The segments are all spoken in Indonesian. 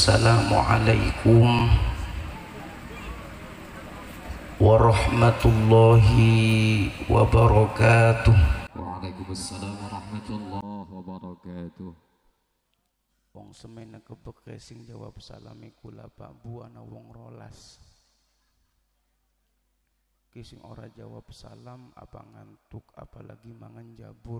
Assalamualaikum warahmatullahi wabarakatuh. Waalaikumsalam warahmatullahi wabarakatuh. Wong semena kebeke sing jawab salami kula Pak Bu ana wong rolas. Ki sing ora jawab salam apa ngantuk apalagi mangan jabur.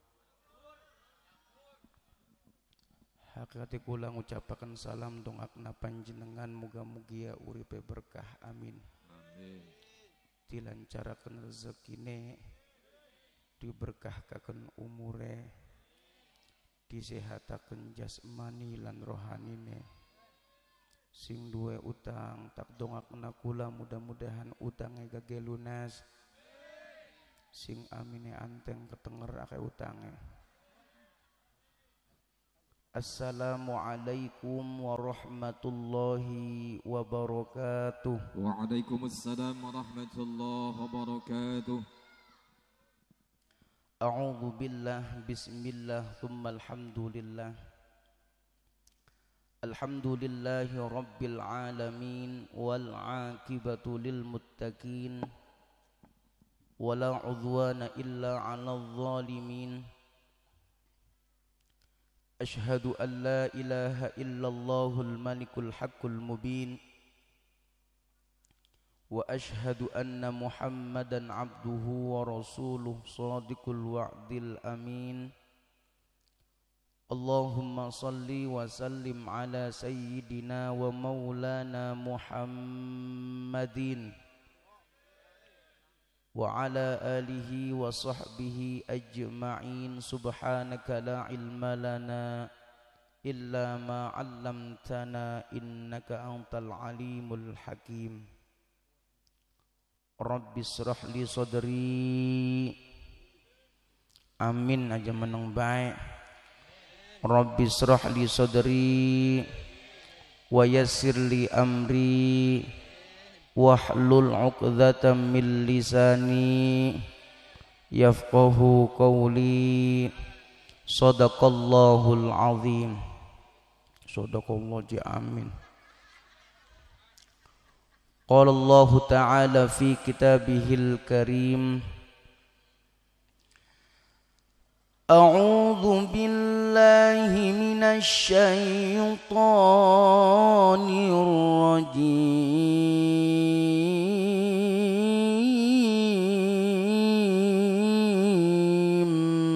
Hakikate kula ngucapaken salam dongakna panjenengan muga-mugia uripe berkah amin. Amin. Dilancaraken rezekine, diberkahkaken umure, disehataken jasmani lan rohanine. Sing duwe utang tak dongakna kula mudah-mudahan utange gage lunas. Sing amine anteng ketenger ake utange. Assalamualaikum warahmatullahi wabarakatuh. Waalaikumsalam warahmatullahi wabarakatuh. A'udzu billah bismillah tsumma alhamdulillah. Alhamdulillahi rabbil alamin wal 'aqibatu lil muttaqin wala 'udwana illa 'alal zalimin. Ashhadu an la ilaha illallahul malikul haqqul mubin wa ashhadu anna muhammadan abduhu wa rasuluh sadiqul wa'dil amin. Allahumma salli wa sallim ala sayyidina wa maulana muhammadin wa ala alihi wa sahbihi ajma'in. Subhanaka la ilma lana illa ma 'allamtana innaka antal alimul hakim. Rabbi shrah li sadri, amin aja meneng baik. Rabbi shrah li sadri wa yassir li amri wahlul 'uqdatam min lisani yafqahu qawli. Shadaqallahul azim. Shadaqallahu amin. Qala Allah ta'ala fi kitabihil karim. A'udzu billahi minasy syaithanir rajim.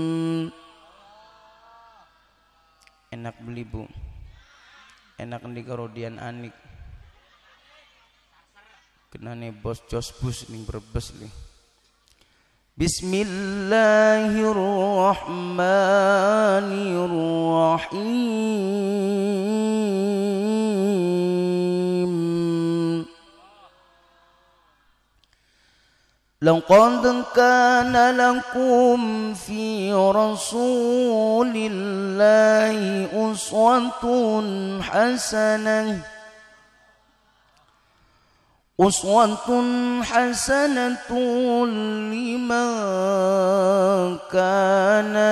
Enak beli Bu, enak di karodian anik. Kenane bos jos bus ning Brebes nih. Bismillahirrahmanirrahim. Laqad kana lakum fi rasulillahi uswatun hasanah. Uswatun hasanatun liman kana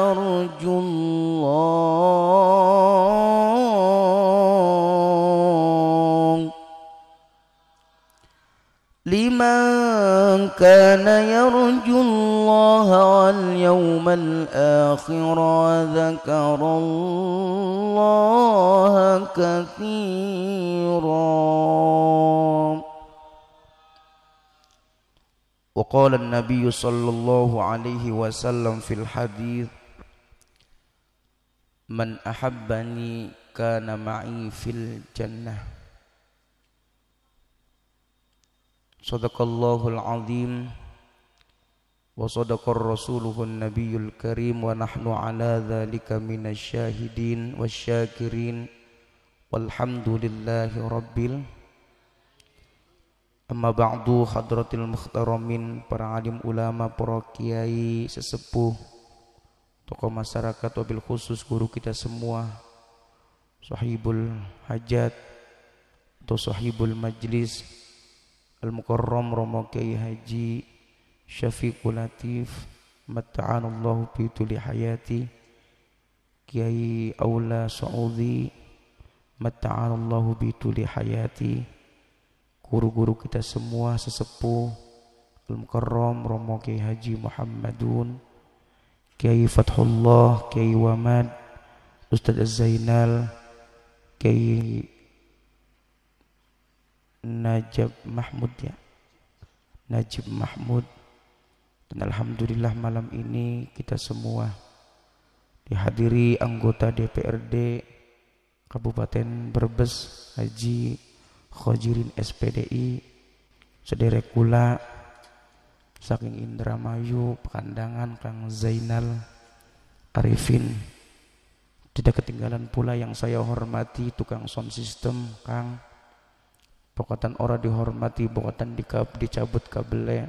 yarjullah wal yawmal akhir wa dzakarallaha katsiran. وقال النبي صلى الله عليه وسلم في الحديث من أحبني كان معي في الجنة. صدق الله العظيم وصدق رسوله النبي الكريم ونحن على ذلك من الشاهدين والشاكرين والحمد لله رب العالمين. Amma ba'du, hadratil mukhtaramin, para alim ulama, para kiai, sesepuh, tokoh masyarakat, wabil khusus guru kita semua, sahibul hajat atau sahibul majlis, al-mukarram Romo Kiai Haji Syafiqul Latif, matta'anallahu bi tuli hayati, Kiai Aula Saudi, Matta'alallahu bituli hayati, guru-guru kita semua sesepuh Al-Mukarram Romo Kiai Haji Muhammadun, Kiai Fathullah, Kiai Wamad, Ustadz Az-Zainal, Kiai Najib Mahmud ya, Najib Mahmud. Dan alhamdulillah malam ini kita semua dihadiri anggota DPRD Kabupaten Brebes Haji Khojirin SPDI, sederek kula saking Indramayu Pekandangan Kang Zainal Arifin. Tidak ketinggalan pula yang saya hormati tukang sound system Kang, pokoktan ora dihormati pokoktan dicabut kabelnya,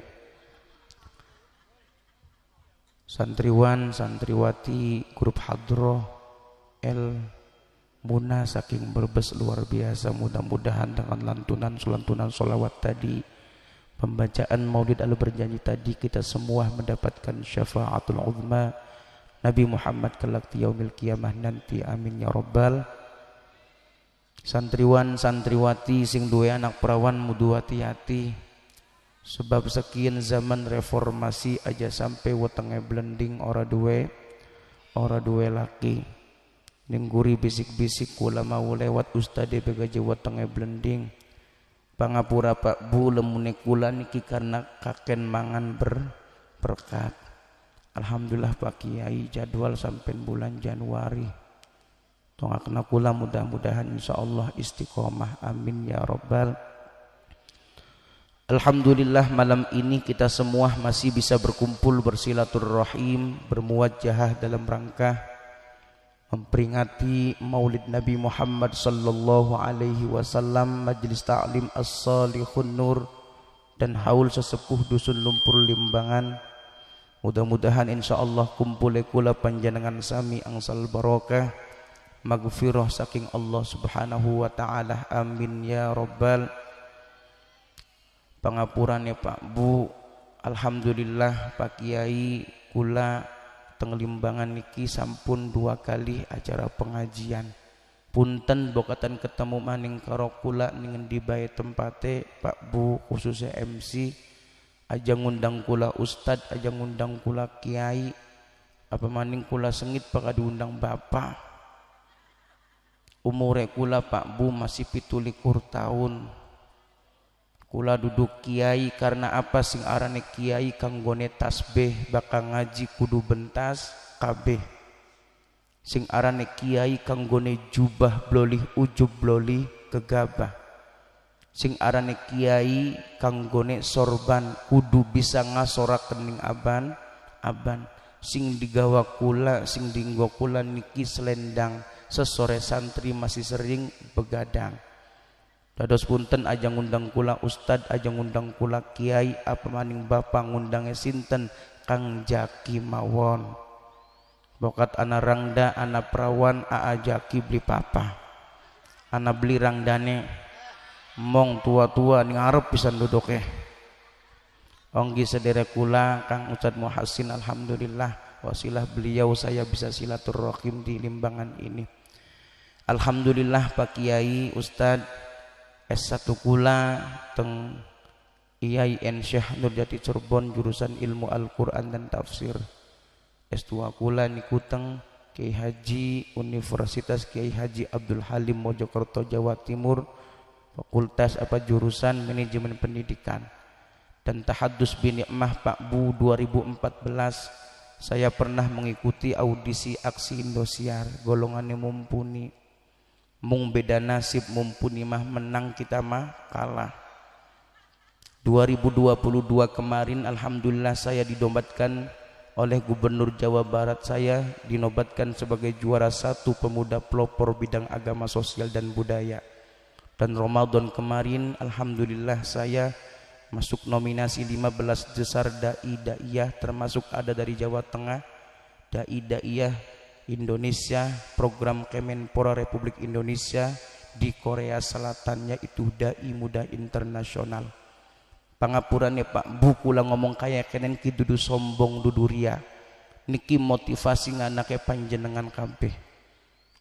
santriwan santriwati grup hadroh El Muna saking Brebes luar biasa. Mudah-mudahan dengan lantunan sholawat tadi, pembacaan maulid al berjanji tadi, kita semua mendapatkan syafaatul uzma Nabi Muhammad kelak di yaumil qiyamah nanti. Amin ya rabbal. Santriwan santriwati sing duwe anak perawan mudu hati-hati, sebab sekian zaman reformasi aja sampai wetenge blending ora duwe laki. Ningguri bisik-bisik kula mau lewat ustade begaje wetenge blending. Pangapura Pak Bu lemune kula niki karena kaken mangan berkat. Alhamdulillah Pak Kiai jadwal sampai bulan Januari. Tongakna kula mudah-mudahan insyaallah istiqomah. Amin ya rabbal. Alhamdulillah malam ini kita semua masih bisa berkumpul bersilaturahim, bermuwajahah dalam rangka memperingati Maulid Nabi Muhammad sallallahu alaihi wasallam, Majelis Ta'lim As-Salihun Nur dan haul sesepuh Dusun Lumpur Limbangan. Mudah-mudahan insyaallah kumpul kula panjenengan sami angsal barokah, maghfirah saking Allah Subhanahu wa taala. Amin ya rabbal. Pangapurane Pak Bu, alhamdulillah Pak Kiai kula teng Limbangan niki sampun 2 kali acara pengajian. Punten bokatan ketemu maning karo kula ning endi bae tempate Pak Bu, khususnya MC aja ngundang kula ustad, aja ngundang kula kiai, apa maning kula sengit bakal diundang bapak. Umure kula Pak Bu masih 17 tahun. Kula duduk kiai karena apa sing arane kiai kanggone tasbih bakal ngaji kudu bentas kabeh. Sing arane kiai kanggone jubah blolih ujub blolih gegabah. Sing arane kiai kanggone sorban kudu bisa ngasorak kening aban. Sing digawa kula, sing dinggo kula niki selendang, sesore santri masih sering begadang. Dados punten aja ngundang kula ustad, aja ngundang kula kiai, apa maning bapak ngundangnya sinten Kang Jaki mawon. Bokat ana rangda, ana perawan, aa Jaki beli papa. Ana beli rangdane mong tua-tua ning arep pisan duduke. Onggi sederek kula Kang Ustad Muhassin, alhamdulillah wasilah beliau saya bisa silaturahim di Limbangan ini. Alhamdulillah Pak Kiai Ustad S1 kula teng IAIN Syekh Nurjati Cirebon jurusan ilmu Al-Quran dan tafsir. S2 kula niku teng Kiai Haji Universitas Kiai Haji Abdul Halim Mojokerto Jawa Timur, fakultas jurusan manajemen pendidikan. Dan tahadus binikmah Pak Bu 2014 saya pernah mengikuti audisi aksi Indosiar, golongannya mumpuni. Mung beda nasib, mumpuni mah menang, kita mah kalah. 2022 kemarin alhamdulillah saya didobatkan oleh Gubernur Jawa Barat, saya dinobatkan sebagai juara 1 pemuda pelopor bidang agama sosial dan budaya. Dan Ramadan kemarin alhamdulillah saya masuk nominasi 15 besar dai daiyah, termasuk ada dari Jawa Tengah, dai daiyah Indonesia, program Kemenpora Republik Indonesia di Korea Selatan, yaitu dai muda internasional. Pangapurannya Pak Bu kula ngomong kaya kenen ki dudu sombong dudu ria. Niki motivasi nganake panjenengan kabeh.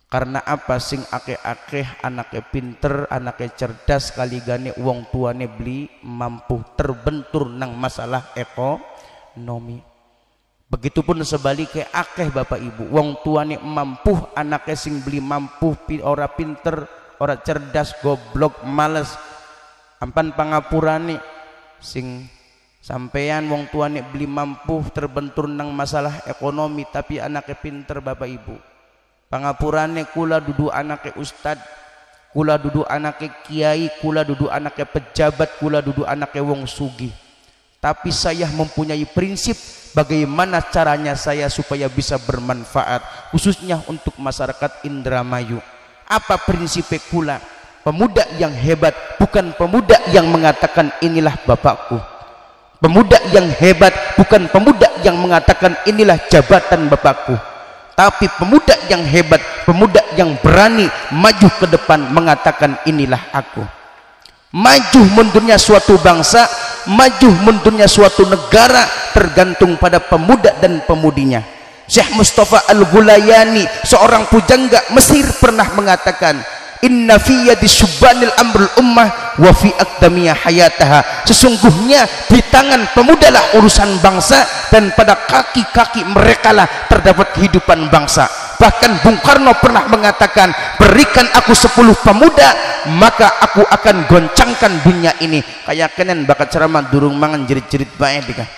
Karena apa? Sing akeh-akeh anake pinter, anake cerdas, kaligane wong tuane beli mampu, terbentur nang masalah ekonomi. Begitupun sebaliknya akeh bapak ibu wong tuane mampu, anake sing beli mampu ora pinter, ora cerdas, goblok, males. Ampan pangapurane sing sampeyan wong tuane beli mampu, terbentur nang masalah ekonomi, tapi anake pinter bapak ibu. Pangapurane kula dudu anake ustad, kula dudu anake kiai, kula dudu anake pejabat, kula dudu anake wong sugih. Tapi saya mempunyai prinsip bagaimana caranya saya supaya bisa bermanfaat, khususnya untuk masyarakat Indramayu. Apa prinsip kula? Pemuda yang hebat bukan pemuda yang mengatakan inilah bapakku. Pemuda yang hebat bukan pemuda yang mengatakan inilah jabatan bapakku. Tapi pemuda yang hebat, pemuda yang berani maju ke depan mengatakan inilah aku. Maju mundurnya suatu bangsa, maju mundurnya suatu negara tergantung pada pemuda dan pemudinya. Syekh Mustafa Al-Ghulayani, seorang pujangga Mesir, pernah mengatakan, inna fi yadi syubbanil amrul ummah wa fi aqdamiya hayataha. Sesungguhnya di tangan pemuda lah urusan bangsa, dan pada kaki-kaki mereka lah terdapat kehidupan bangsa. Bahkan Bung Karno pernah mengatakan, berikan aku 10 pemuda maka aku akan goncangkan dunia ini. Kayak kenen bakat ceramah durung mangan jerit-jerit bae dika.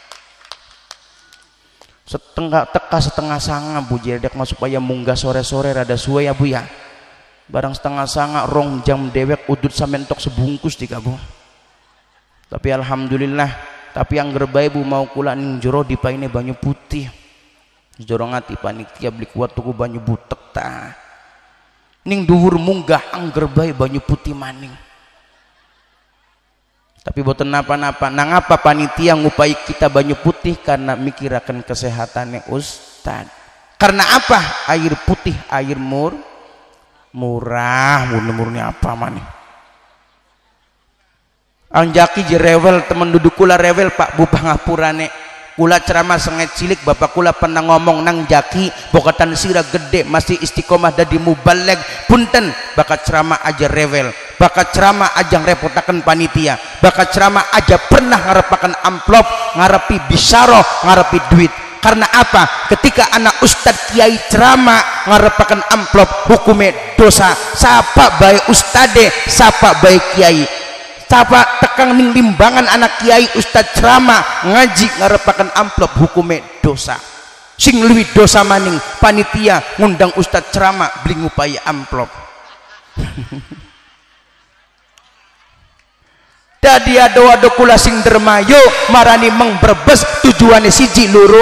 Setengah sanga bu jedek mas supaya munggah sore-sore rada suwe ya bu ya. Barang setengah sanga rong jam dewek udut sampe entok sebungkus dika bu. Tapi alhamdulillah, tapi yang gerbae bu mau kula ning jero dipaine banyu putih. Jero ngati panitia beli kuat tuku banyu butek ta. Ning dhuwur munggah angger bae banyu putih maning. Tapi boten napa-napa. Nang apa panitia ngupai kita banyu putih? Karena mikirakan kesehatannya ustad. Karena apa? Air putih, air murah, murni apa maning. Anjaki jerewel temen duduk kula rewel Pak Bu pangapurane. Kula ceramah senget cilik bapak kula pernah ngomong nang jaki bokatan sira gede masih istiqomah dadi mubaleg punten bakat ceramah aja rewel, bakat ceramah aja ngerepotaken panitia, bakat ceramah aja pernah ngarepaken amplop, ngarepi bisyarah, ngarepi duit. Karena apa? Ketika anak ustad kiai ceramah ngarepaken amplop hukume dosa. Sapa bae ustade, sapa bae kiai, sapa tekang ning limbangan anak kiai ustad ceramah ngaji ngarepaken amplop hukume dosa. Sing luwih dosa maning panitia ngundang ustad ceramah beli ngupai amplop. Dadi ado-ado kula sing dermayo marani meng Brebes tujuane siji loro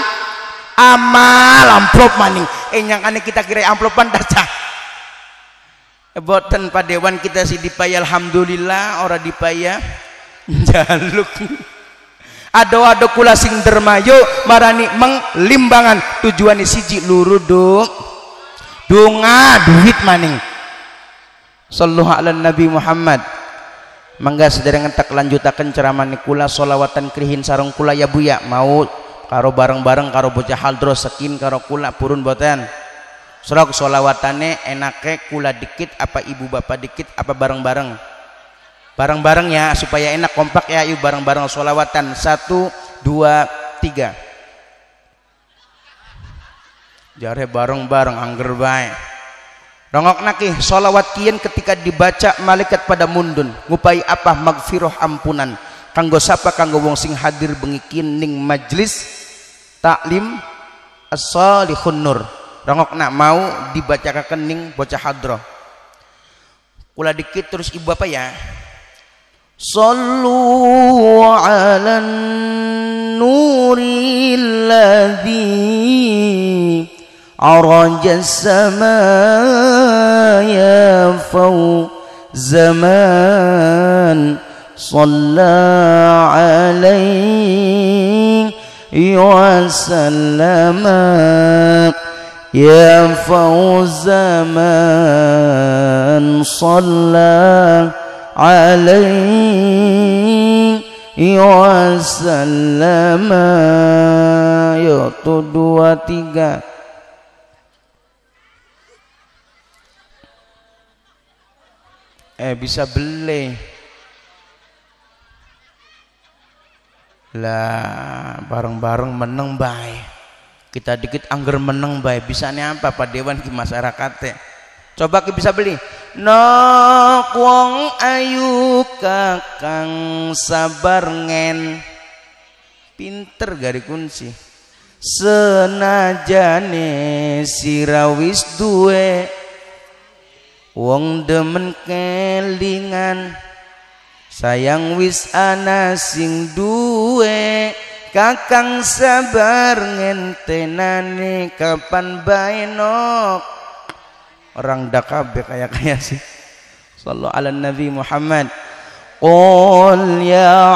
amal amplop maning. Nyangkane kita kira amplopan dacah. Boten Pak Dewan kita si dipaya alhamdulillah, ora dipaya jaluk. Ado-ado kula sing dermayo marani meng limbangan tujuane siji loro donga duit maning. Sallallahu ala Nabi Muhammad. Mangga sedereng tak lanjutaken ceramah kula sholawatan krihin sareng kula ya bu ya. Mau karo bareng-bareng karo bocah haldro sekin karo kula purun boten. Surah sholawatane enake kula dikit apa ibu bapak dikit apa bareng-bareng? Bareng-bareng ya supaya enak kompak ya. Yuk bareng-bareng sholawatan 1, 2, 3. Jare bareng-bareng angger bae. Rongok naki sholawat kian ketika dibaca malaikat pada mundun ngupai apa magfirah ampunan kanggo sapa kanggo wong sing hadir bengikin ning majlis taklim as-salihun nur. Rongok nak mau dibacakan ning bocah hadroh. Kula dikit terus ibu apa ya? Sallu ala nuril ladzi araja samaya faw zaman salla alaihi wa sallama ya fawz zaman salla alaihi wa sallama. Yo 2, 3. Bisa beli lah, bareng-bareng meneng bae, kita dikit angger meneng bae, bisanya apa Pak Dewan di masyarakat. Coba kita bisa beli nok wong ayu kakang sabar ngen, pinter gari kunci, senajane sirawis duwe wong demen kelingan, sayang wis ana sing duwe, kakang sabar ngentenane kapan bae nok. Orang dakabe kayak sih. Sallallahu ala Nabi Muhammad. Qul ya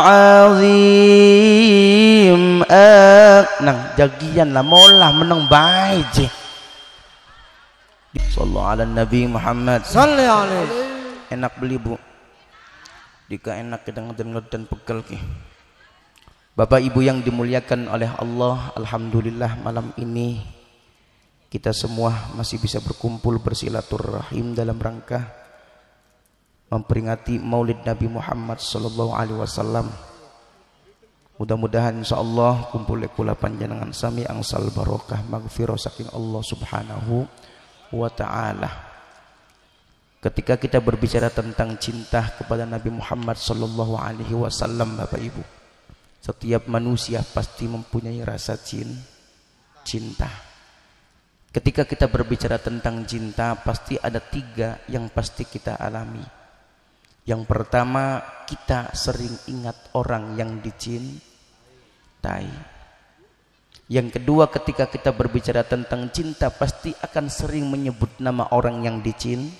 azim nang jagian lah molah meneng bae je. Sallallahu ala Nabi Muhammad. Sallallahu alaihi. Enak beli Bu. Jika enak ngeden-ngeden pegel ki. Bapak Ibu yang dimuliakan oleh Allah, alhamdulillah malam ini kita semua masih bisa berkumpul bersilaturahim dalam rangka memperingati Maulid Nabi Muhammad sallallahu alaihi wasallam. Mudah-mudahan insyaallah kumpul kula panjenengan sami angsal barokah magfirah saking Allah Subhanahu wa taala. Ketika kita berbicara tentang cinta kepada Nabi Muhammad sallallahu alaihi wasallam, Bapak Ibu, setiap manusia pasti mempunyai rasa cinta. Ketika kita berbicara tentang cinta, pasti ada 3 yang pasti kita alami. Yang pertama, kita sering ingat orang yang dicintai. Yang kedua, ketika kita berbicara tentang cinta, pasti akan sering menyebut nama orang yang dicintai.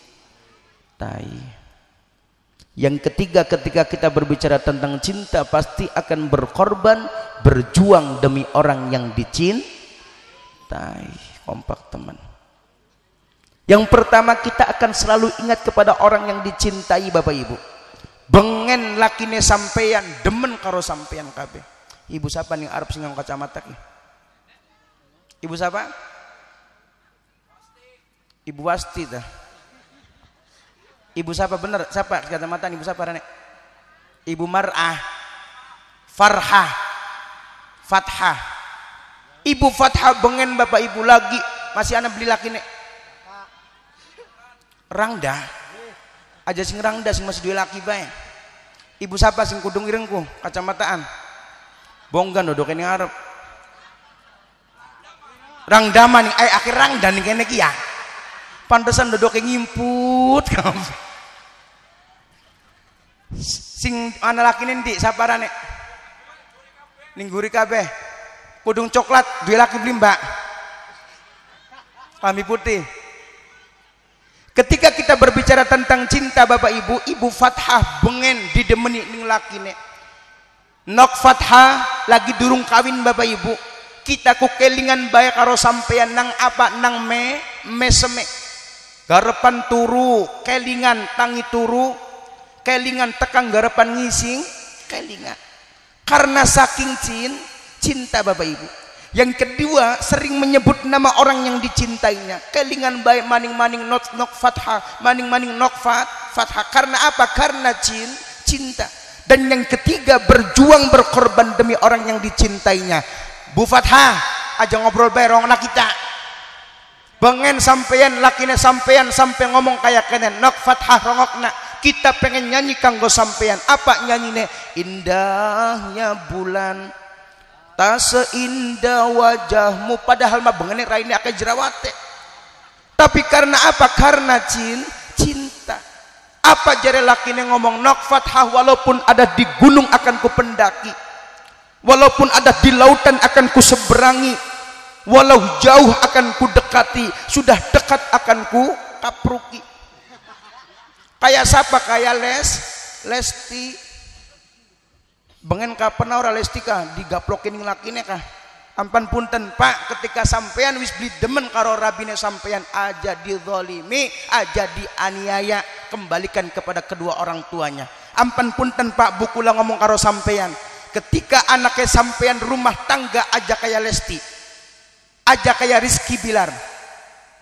Yang ketiga, ketika kita berbicara tentang cinta, pasti akan berkorban, berjuang demi orang yang dicintai. Kompak teman. Yang pertama, kita akan selalu ingat kepada orang yang dicintai, Bapak Ibu. Bengen lakine sampeyan, demen karo sampeyan kabeh. Ibu siapa nih Arab sing nganggo kacamata ki? Ibu siapa? Ibu Wasti dah. Ibu siapa bener? Siapa kacamata Ibu siapa Rene? Ibu Mar'ah, Farhah, Fathah. Ibu Fathah bengen Bapak Ibu lagi masih anak beli laki nek Rangda aja sing Rangda sing masih dua laki bae. Ibu siapa sing kudung irengku kacamataan bonggan dodok ini Arab Rangda mani akhir Rangda nih kene ki ya pantesan dodok ngimput sing anak laki nanti siapa rane ningguri kabeh kudung coklat dua laki beli mbak kami putih. Ketika kita berbicara tentang cinta Bapak Ibu, Ibu Fathah bengen didemeni ning lakine nok Fathah lagi durung kawin Bapak Ibu, kita ku kelingan bae karo sampeyan nang apa nang meseme garepan turu kelingan tangi turu kelingan tekang garepan ngising kelingan karena saking cinta Bapak Ibu. Yang kedua, sering menyebut nama orang yang dicintainya kelingan baik maning-maning nok Fathah maning-maning nok Fathah karena apa? Karena cinta. Dan yang ketiga, berjuang berkorban demi orang yang dicintainya. Bu Fathah aja ngobrol bareng anak kita bengen sampeyan lakine sampeyan sampai ngomong kayak kene nok Fathah rongokna kita pengen nyanyi kanggo sampeyan. Apa nyanyine? Indahnya bulan tak seindah wajahmu, padahal mah bengenek raine akeh jerawate. Tapi karena apa? Karena cinta. Apa jare lakine ngomong nok Fathah, walaupun ada di gunung akan ku pendaki, walaupun ada di lautan akan ku seberangi, walau jauh akan ku dekati, sudah dekat akan ku kapruki. Kayak siapa? Kayak Lesti. Bengen kapan ora Lesti kah digaplokin lakine kah? Ampan punten Pak, ketika sampean wis beli demen karo rabine sampean aja dizalimi, aja dianiaya, kembalikan kepada kedua orang tuanya. Ampan punten Pak, bukula ngomong karo sampean, ketika anaknya sampean rumah tangga aja kayak Lesti, aja kayak Rizky Bilar,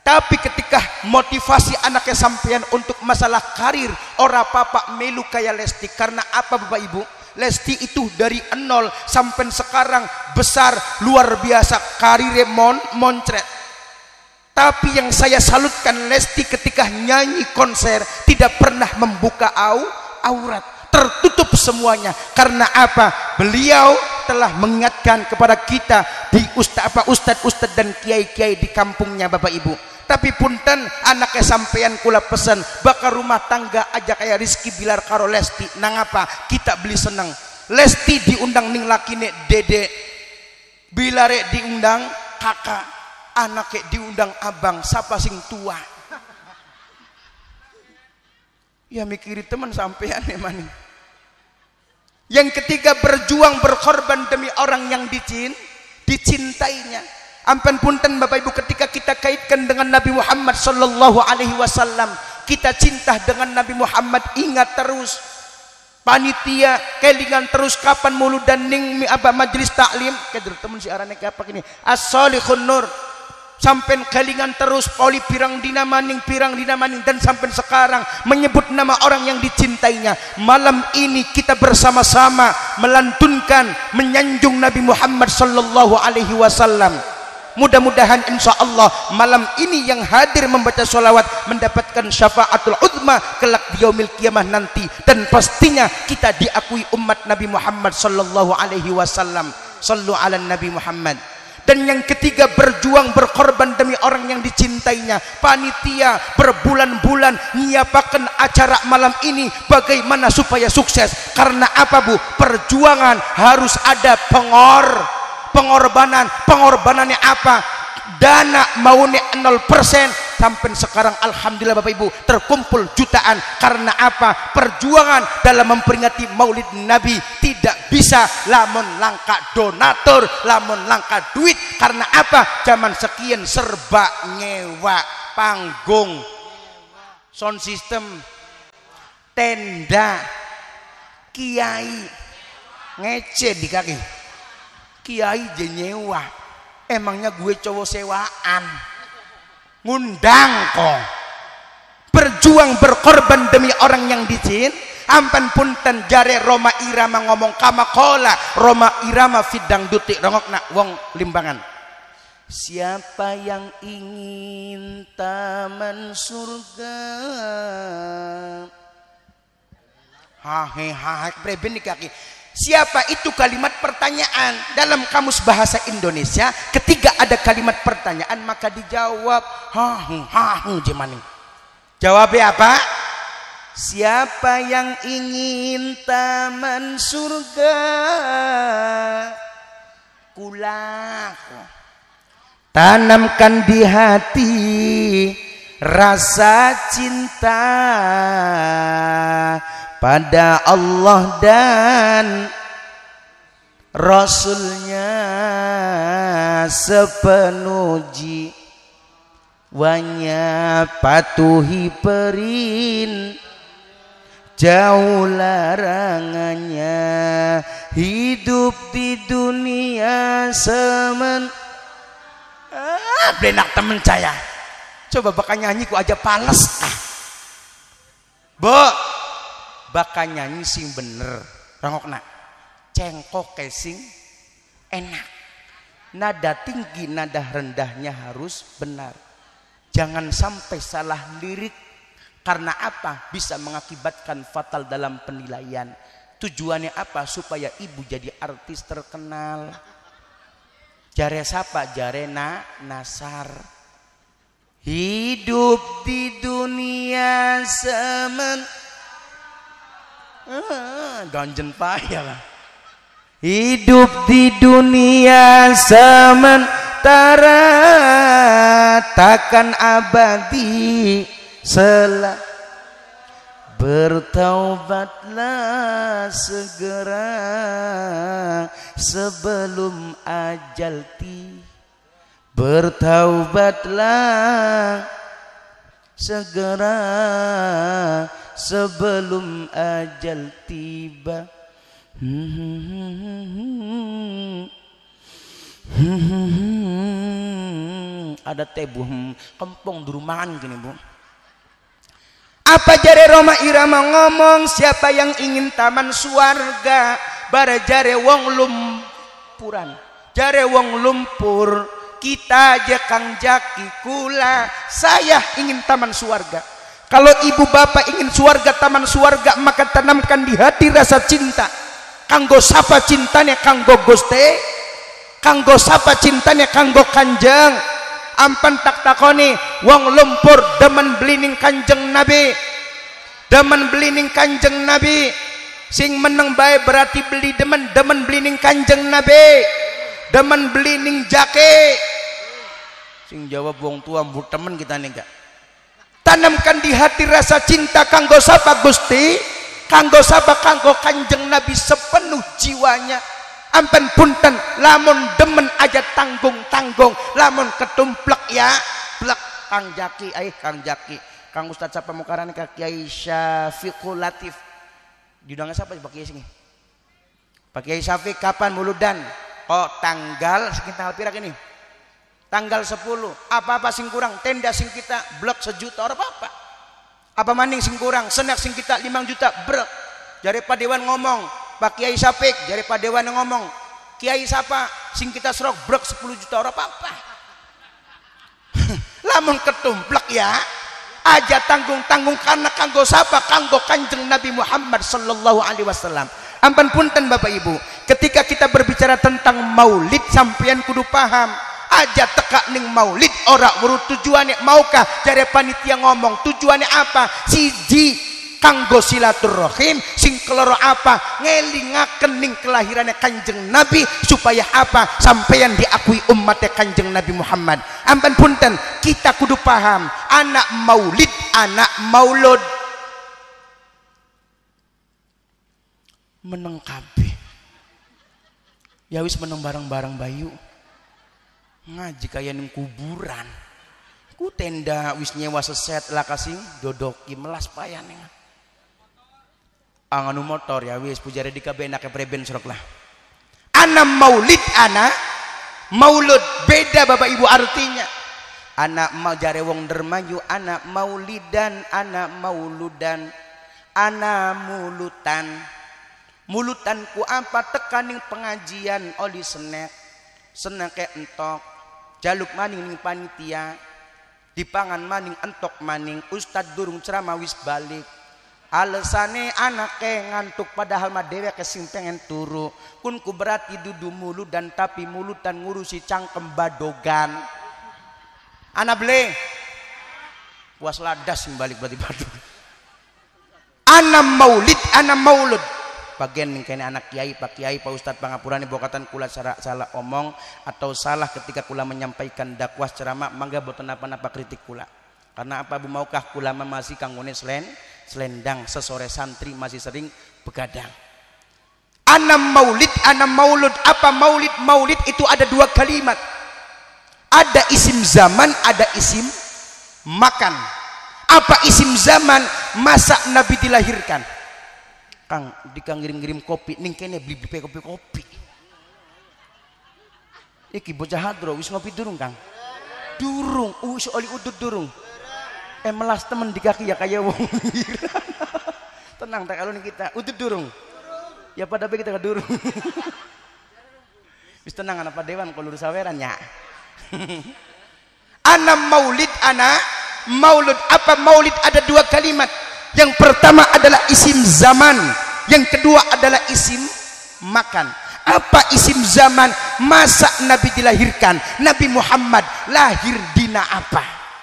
Tapi ketika motivasi anaknya sampean untuk masalah karir, ora papa melu kayak Lesti. Karena apa Bapak Ibu? Lesti itu dari nol sampai sekarang besar luar biasa, karirnya moncret. Tapi yang saya salutkan, Lesti ketika nyanyi konser tidak pernah membuka aurat, tertutup semuanya. Karena apa? Beliau telah mengingatkan kepada kita di ustadz dan kiai-kiai di kampungnya Bapak Ibu. Tapi punten anaknya sampean kula pesan bakal rumah tangga aja kayak Rizky Bilar karo Lesti. Nang apa? Kita beli seneng. Lesti diundang ning lakine dede, Bilare diundang kakak, anaknya diundang abang, siapa sing tua? Ya mikiri teman sampean emang. Yang ketiga, berjuang berkorban demi orang yang dicintainya. Ampen punten Bapak Ibu, ketika kita kaitkan dengan Nabi Muhammad sallallahu alaihi wasallam, kita cinta dengan Nabi Muhammad, ingat terus panitia kelingan terus kapan mulu dan ning majelis taklim kader temen si arane apa gini as-solihun nur sampai kelingan terus poli pirang dina maning dan sampai sekarang menyebut nama orang yang dicintainya. Malam ini kita bersama-sama melantunkan menyanjung Nabi Muhammad sallallahu alaihi wasallam. Mudah-mudahan insya Allah malam ini yang hadir membaca sholawat mendapatkan syafaatul uzma kelak di yaumil kiamah nanti, dan pastinya kita diakui umat Nabi Muhammad sallallahu alaihi wasallam. Sallu ala Nabi Muhammad. Dan yang ketiga, berjuang berkorban demi orang yang dicintainya. Panitia berbulan-bulan nyiapakan acara malam ini bagaimana supaya sukses. Karena apa Bu? Perjuangan harus ada pengorbanannya apa? Dana maunya 0%, sampai sekarang alhamdulillah Bapak Ibu terkumpul jutaan. Karena apa? Perjuangan dalam memperingati Maulid Nabi tidak bisa lamun langka donatur, lamun langka duit. Karena apa? Zaman sekian serba nyewa panggung, sound system, tenda, kiai ngece di kaki. Kiai jenyewa, emangnya gue cowok sewaan, ngundang kok. Berjuang berkorban demi orang yang dicin. Ampan punten jare Roma Irama ngomong kamakola Roma Irama fidang duti rongok nak wong limbangan. Siapa yang ingin taman surga, hahe preben di kaki. Siapa itu kalimat pertanyaan dalam kamus bahasa Indonesia. Ketika ada kalimat pertanyaan maka dijawab jemani. Jawabnya apa? Siapa yang ingin taman surga, kulaku tanamkan di hati rasa cinta pada Allah dan Rasulnya sepenuh jiwanya, patuhi perin jauh larangannya, hidup di dunia benak temen saya. Coba bakal nyanyi ku aja pales bakal nyanyi sing bener rangokna cengkok kesing enak, nada tinggi nada rendahnya harus benar, jangan sampai salah lirik. Karena apa? Bisa mengakibatkan fatal dalam penilaian. Tujuannya apa? Supaya ibu jadi artis terkenal. Jare siapa? Jare Nasar. Hidup di dunia ganjen payah lah. Hidup di dunia sementara, takkan abadi bertaubatlah segera sebelum ajal tiba. Bertaubatlah segera sebelum ajal tiba. ada teh Bu kempong durumangan gini Bu. Apa jare Roma Irama ngomong, siapa yang ingin taman suarga bara jare wong lumpuran, jare wong lumpur, kita aja Kang Jaki kula, saya ingin taman suarga. Kalau ibu bapak ingin suarga, taman suarga, maka tanamkan di hati rasa cinta. Kanggo sapa cintanya kanggo Gusti, kanggo sapa cintanya kanggo Kanjeng. Ampan tak takoni wong lumpur demen blining Kanjeng Nabi, demen blining Kanjeng Nabi. Sing meneng bae berarti beli demen blining Kanjeng Nabi, demen blining jake. Sing jawab wong tua mbur temen kita nih gak. Tanamkan di hati rasa cinta kanggo sapa Gusti, kanggo sapa kanggo Kanjeng Nabi sepenuh jiwanya. Ampen punten lamun demen aja tanggung-tanggung, lamun ketumplek ya plek. Kang Jaki, Kang Jaki, Kang Ustadz siapa mukarane Kak Kiai Syafiqul Latif. Diundangnya siapa Pak Kiai sini? Pak Kiai Syafiq kapan muludan? Oh tanggal sekitar pira ini? Tanggal 10. Apa-apa sing kurang? Tenda sing kita blok 1 juta orang apa-apa. Apa maning sing kurang? Senak sing kita 5 juta brek. Jare Pak Dewan ngomong, Pak Kiai Syafiq, jare Pak Dewan ngomong, Kiai siapa sing kita serok brek 10 juta orang apa-apa. Lamun ketumplek ya aja tanggung-tanggung karena kanggo sapa kanggo Kanjeng Nabi Muhammad sallallahu alaihi wasallam. Ampun punten Bapak Ibu, ketika kita berbicara tentang maulid sampeyan kudu paham. Aja teka ning maulid ora urut tujuannya, maukah jare panitia ngomong tujuannya apa? Siji kanggo silaturahim, sing keloro apa? Ngelingaken ning kelahirannya Kanjeng Nabi supaya apa? Sampeyan diakui umatnya Kanjeng Nabi Muhammad. Ampun punten, kita kudu paham anak maulid, anak maulud meneng kabeh. Ya wis meneng bareng-bareng bayu. Ngaji kaya ning kuburan. Ku tenda wis nyewa seset lah kasing dodoki melas payane. Anganu motor ya wis pujare dikabenake preben serok lah. Ana maulid, ana maulud beda Bapak Ibu artinya. Anak mau jare wong dermayu anak maulidan, anak mauludan, anak mulutan. Mulutanku apa tekaning pengajian oli senek. Senake entok jaluk maning ning panitia, dipangan maning entok maning, ustad durung ceramah wis balik. Alesane anake ngantuk padahal mah dheweke sing pengen turu. Kun ku berarti dudu mulu dan tapi mulutan ngurusi cangkem badogan. Ana ble puas ladas sing balik berarti badu. Ana maulid, ana maulud. Bagian ning kene anak kiai, Pak Kiai, Pak Ustadz pangapurane bokatan kula salah omong atau salah ketika kula menyampaikan dakwah ceramah, mangga boten napa-napa kritik kula. Karena apa Bu maukah kula masih kanggone selendang sesore santri masih sering begadang. Ana maulid, ana maulud. Apa maulid? Maulid itu ada 2 kalimat. Ada isim zaman, ada isim makan. Apa isim zaman? Masa Nabi dilahirkan. Kang, dikang ngirim-ngirim kopi, ning kene beli kopi. Iki bocah hadro, wis ngopi durung Kang? Durung, wis oli udut durung. Melas temen di kaki ya kaya wong. Tenang tak alun kita, udut durung. Ya pada kita ke durung. Wis tenang anak Pak Dewan kalau saweran ya. Ana maulid, ana maulud. Apa maulid? Ada 2 kalimat. Yang pertama adalah isim zaman, yang kedua adalah isim makan. Apa isim zaman? Masa Nabi dilahirkan. Nabi Muhammad lahir dina apa?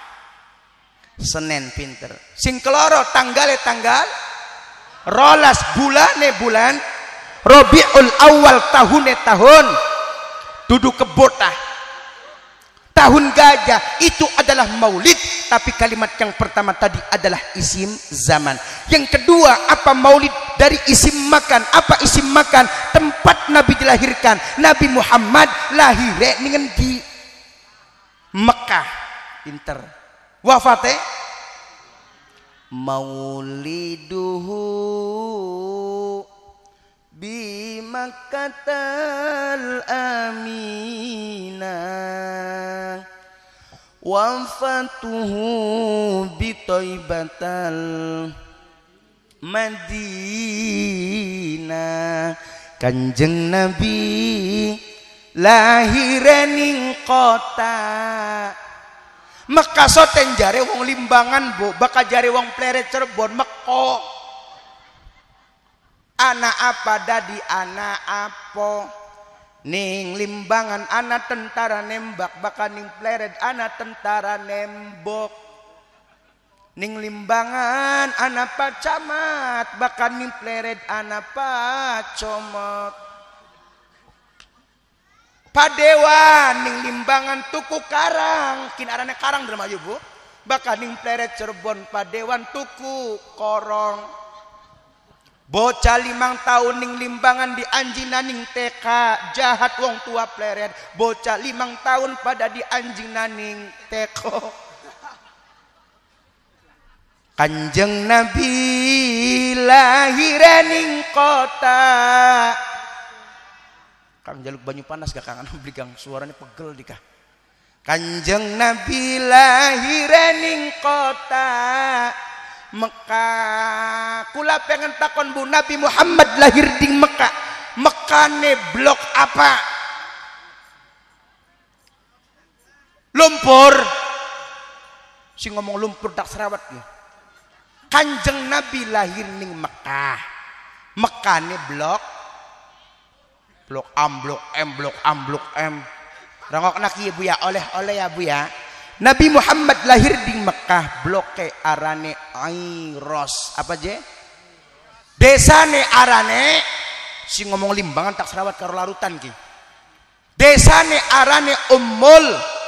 Senin pinter. Sing keloro tanggal rolas, bulane bulan Rabiul Awal, tahune tahun duduk kebotah. Tahun gajah itu adalah maulid, tapi kalimat yang pertama tadi adalah isim zaman. Yang kedua apa maulid? Dari isim makan. Apa isim makan? Tempat Nabi dilahirkan. Nabi Muhammad lahir ningen di Mekah. Pinter. Wafate mauliduhu bi Makkatal Aminah wafatuhu bi Thaibatal Madinah. Kanjeng Nabi lahir ning kota Mekah. Soten jare wong Limbangan bu, bakal jare wong Pleret Cirebon Meko. Anak apa dadi anak apa? Ning Limbangan anak tentara nembak, bakal ning Pleret anak tentara nembok. Ning Limbangan anak pacamat, bakal ning Pleret anak pacomot. Padewan ning Limbangan tuku karang, kin arane karang dalam ayu bu. Bakal ning Pleret Cirebon padewan tuku korong. Bocah 5 tahun ning Limbangan di anjina ning TK, jahat wong tua Pleret. Bocah 5 tahun pada di anjina ning teko. Kanjeng Nabi lahir ning kota. Kang jaluk banyu panas gak kangen beli gang suaranya pegel dikah. Kanjeng Nabi lahir ning kota Mekah. Kula pengen takon bu, Nabi Muhammad lahir di Mekah. Mekane blok apa? Lumpur. Si ngomong lumpur tak serawat ya. Kanjeng Nabi lahir ning Mekah. Mekane blok A, blok M, blok A, blok M. Rangok naki ya bu ya, oleh ya bu ya. Nabi Muhammad lahir di Mekah, blok ke arane Airos. Apa je? Desane arane, si ngomong Limbangan tak serawat karo larutan ki. Desane arane Ummul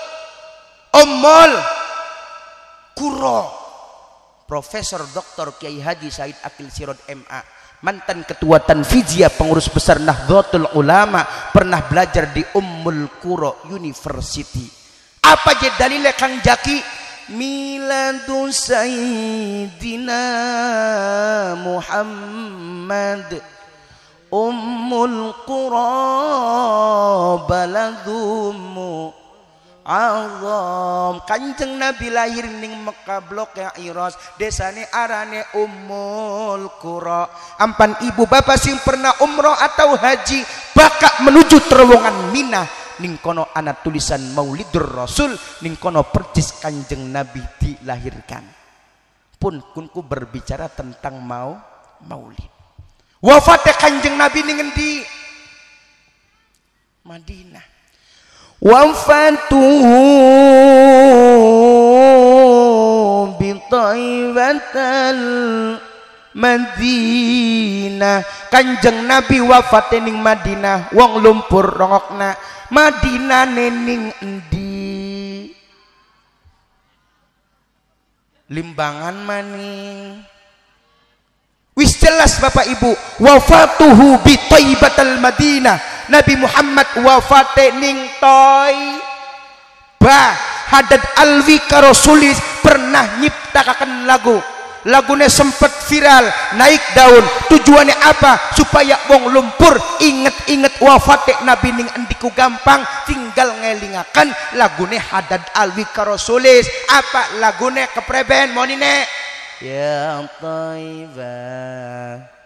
Kuro. Profesor Dr. Kiai Haji Said Akil Sirod MA, mantan ketua Tanfiziyah, pengurus besar Nahdlatul Ulama, pernah belajar di Ummul Qura University. Apa je dalile Kang Jaki? Miladu Sayyidina Muhammad Ummul Qura baladumu azam. Kanjeng Nabi lahir ning Mekah, blok ya Iros. Desane arane Ummul Qura. Ampan ibu bapak sing pernah umroh atau haji, bakal menuju terowongan Mina. Ning kono ana tulisan Maulidur Rasul, ning kono percis Kanjeng Nabi dilahirkan. Pun kunku berbicara tentang maulid. Wafatnya Kanjeng Nabi ning endi? Madinah. Wafatuhu bi Thaibatal Madinah. Kanjeng Nabi wafat ning Madinah. Wong lumpur rongokna Madinah ning endi? Limbangan maning. Wis jelas Bapak Ibu, wafatuhu bi Thaibatal Madinah. Nabi Muhammad wafate ning Thaibah. Hadad Alwi karo Sulis pernah nyiptakaken lagu. Lagune sempet viral, naik daun. Tujuannya apa? Supaya wong lumpur inget-inget wafate Nabi ning endiku gampang, tinggal ngelingaken lagune Hadad Alwi karo Sulis. Apa lagune kepreben monine? Ya Thaibah.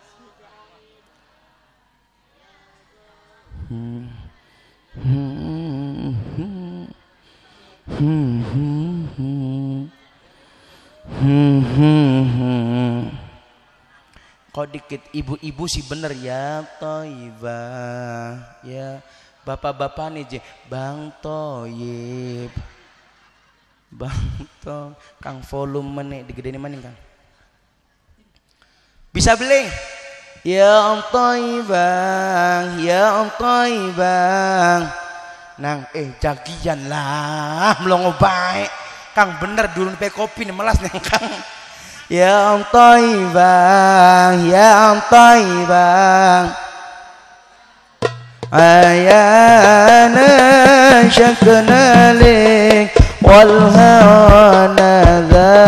Kok dikit ibu-ibu sih bener ya Thaibah. Ya bapak-bapak nih je Bang Toyib, Bang Toyib. Kang volume meneh digedein maning Kang. Bisa beli? Ya Thaibah, ya Thaibah. Nang jagian lah melongo baik. Kang bener dulu pe kopi nih melas nang Kang. Ya Thaibah, ya Thaibah. Ayana syakna lik wal hawa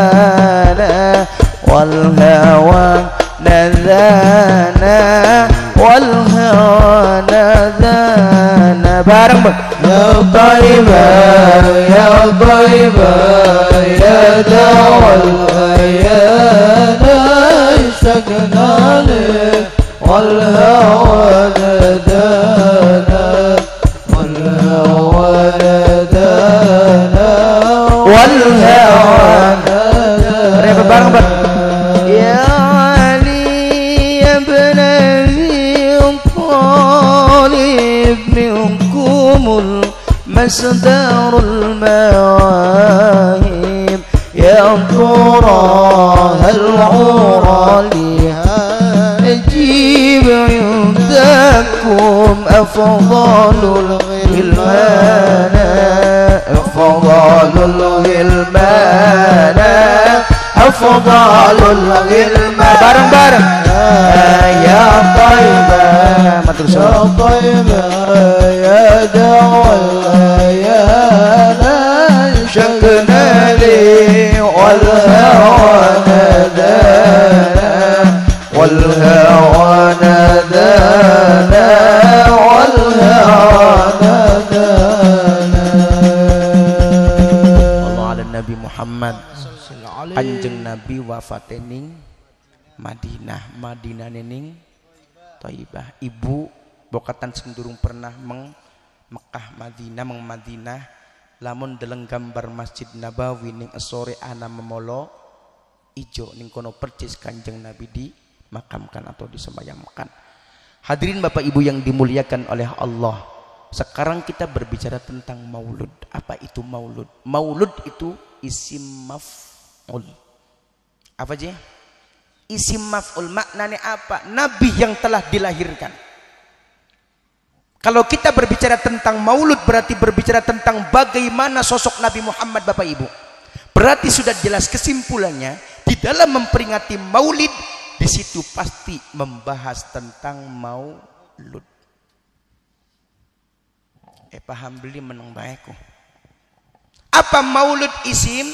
nadana wal hawa nadana والهوى نادانا bareng يا طيبة يا طيبة يا دوا الأيام اشتقنا لك والهوى نادانا والهوى نادانا والهوى نادانا bareng يا علي يا ابن أبي طالب منكم المصدر المواهب يا ترى هل عرى لها أجيب عندكم أفضل الغلمان أفضل الغلمان أفضل الغلمان bareng bareng يا طيبة يا طيبة يا دوا الأيام شكنا لي والهوى نادانا والهوى نادانا والهوى نادانا Allah ala Nabi Muhammad. Kanjeng Nabi wafat ning Madinah ning Thaibah. Ibu bokatan sendurung pernah Mekah Madinah lamun deleng gambar Masjid Nabawi ning sore ana memolo ijo ning kono percis Kanjeng Nabi dimakamkan atau disemayamkan. Hadirin Bapak Ibu yang dimuliakan oleh Allah, sekarang kita berbicara tentang maulud. Apa itu maulud? Maulud itu isim maf'ul. Apa aja? Isim maf'ul maknanya apa? Nabi yang telah dilahirkan. Kalau kita berbicara tentang maulud berarti berbicara tentang bagaimana sosok Nabi Muhammad Bapak Ibu. Berarti sudah jelas kesimpulannya di dalam memperingati maulid di situ pasti membahas tentang maulud. Paham beli meneng baikku. Apa maulud isim?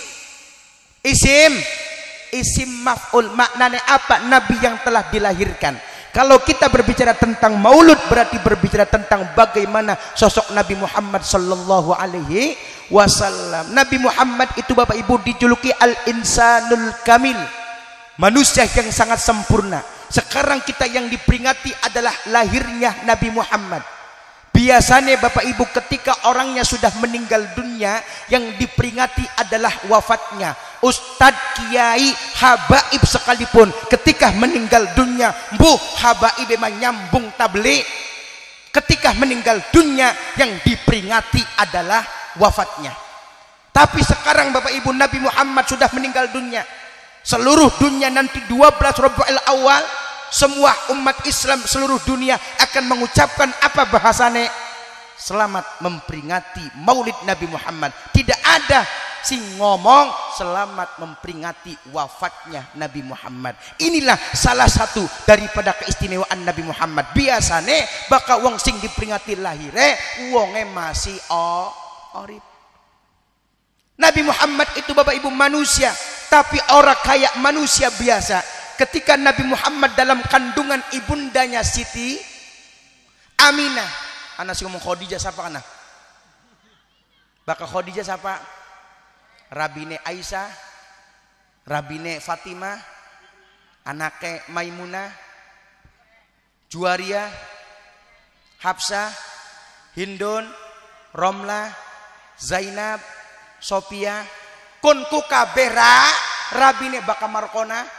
Isim maf'ul maknanya apa? Nabi yang telah dilahirkan. Kalau kita berbicara tentang maulud berarti berbicara tentang bagaimana sosok Nabi Muhammad sallallahu alaihi wasallam. Nabi Muhammad itu Bapak Ibu dijuluki al-insanul kamil, manusia yang sangat sempurna. Sekarang kita yang diperingati adalah lahirnya Nabi Muhammad. Biasanya Bapak Ibu ketika orangnya sudah meninggal dunia yang diperingati adalah wafatnya. Ustadz, kiai, habaib sekalipun ketika meninggal dunia, habaib memang nyambung tabligh. Ketika meninggal dunia yang diperingati adalah wafatnya. Tapi sekarang Bapak Ibu Nabi Muhammad sudah meninggal dunia. Seluruh dunia nanti 12 Rabiul Awal semua umat Islam seluruh dunia akan mengucapkan apa bahasane? Selamat memperingati Maulid Nabi Muhammad. Tidak ada sing ngomong selamat memperingati wafatnya Nabi Muhammad. Inilah salah satu daripada keistimewaan Nabi Muhammad. Biasane bakal wong sing diperingati lahire wonge masih orip. Nabi Muhammad itu Bapak Ibu manusia, tapi orang kayak manusia biasa. Ketika Nabi Muhammad dalam kandungan ibundanya Siti Aminah, anak sih ngomong Khadijah siapa kana? Bakal Khadijah siapa? Rabine Aisyah, Rabine Fatimah, anaknya Maimunah, Juwaria, Hafsah, Hindun, Romlah, Zainab, Sophia, kunku kabera Rabine bakal Markona.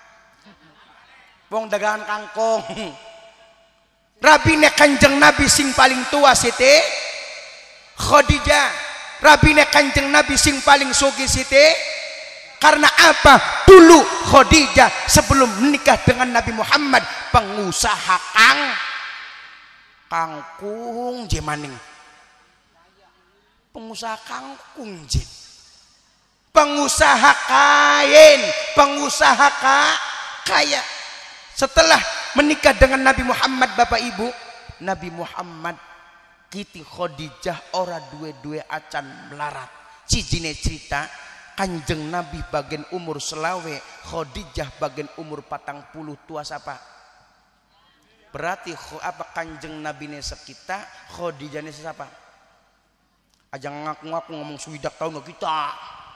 Wong dagangan kangkung. Rabine Kanjeng Nabi sing paling tua Siti Khadijah. Rabine Kanjeng Nabi sing paling sugih Siti. Karena apa? Dulu Khadijah sebelum menikah dengan Nabi Muhammad pengusaha kangkung jemaning. Pengusaha kangkung jen. Pengusaha kain, pengusaha kaya. Setelah menikah dengan Nabi Muhammad Bapak Ibu, Nabi Muhammad kiti Khadijah ora duwe-duwe acan melarat. Cijine cerita Kanjeng Nabi bagian umur selawe, Khadijah bagian umur 40 tua siapa? Berarti apa kanjeng Nabi ne sekita, Khadijah ne siapa? Aja ngaku-ngaku ngomong suwidak tahun kita.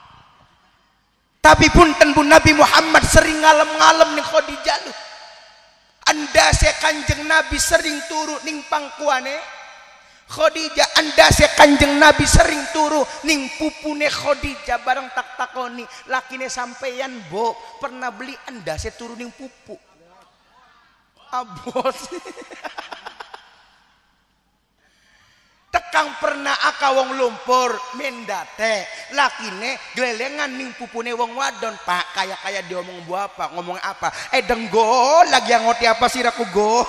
Tapi punten bu Nabi Muhammad sering ngalem-ngalem ning Khadijah lu. Anda se kanjeng Nabi sering turu ning pangkuane Khadijah, anda se kanjeng Nabi sering turu ning pupune Khadijah bareng tak takoni lakine sampeyan bo pernah beli anda se turu ning pupu. Abos. Tekang pernah aka wong lumpur mendate lakine gelelengan ning pupune wong wadon. Pak kaya diomong bu apa ngomong apa denggo lagi yang ngoti apa siraku go.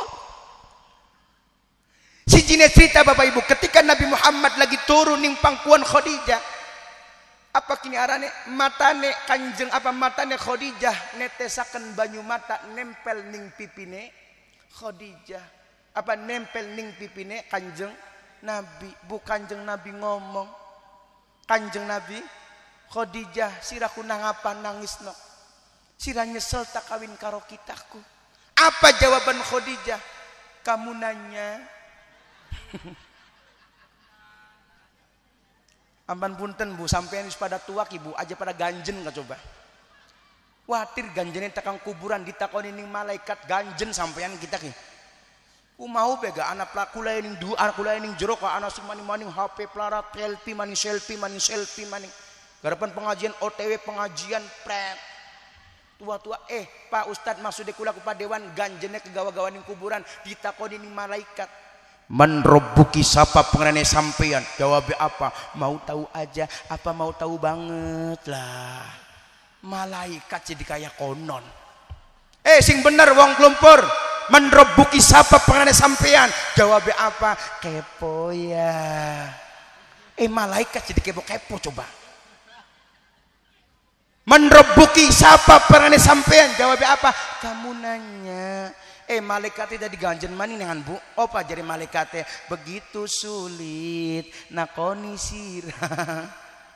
Si jine cerita bapak ibu ketika Nabi Muhammad lagi turun ning pangkuan Khadijah apa kini arane matane kanjeng apa matane Khadijah netesaken banyu mata nempel ning pipine Khadijah apa nempel ning pipine kanjeng Nabi. Bu kanjeng Nabi ngomong kanjeng Nabi Khadijah siraku nang apa nangis no sira nyesel tak kawin karo kitaku. Apa jawaban Khadijah? Kamu nanya amban punten bu sampean wis pada tua ki bu aja pada ganjen ka coba. Watir ganjene takang kuburan ditakoni ning malaikat ganjen sampean kita ki. Mau bega anak pelaku lain ning dua anak lain ning jero ka anak maning HP pelarat selfie maning garapan pengajian OTW pengajian pret tua-tua Pak Ustad maksudnya kula ku padewan ganjene ke gawa-gawa ning kuburan ditakoni ning malaikat man robbuki sapa pengenane sampean jawabnya apa mau tahu aja apa mau tahu banget lah malaikat jadi kayak konon sing bener wong klumpur man robbuki sapa pengenane sampean jawabnya apa kepo ya malaikat jadi kepo coba man robbuki sapa pengenane sampean jawabnya apa kamu nanya malaikatnya jadi ganjen mani dengan bu opa jadi malaikatnya begitu sulit nakoni sirah.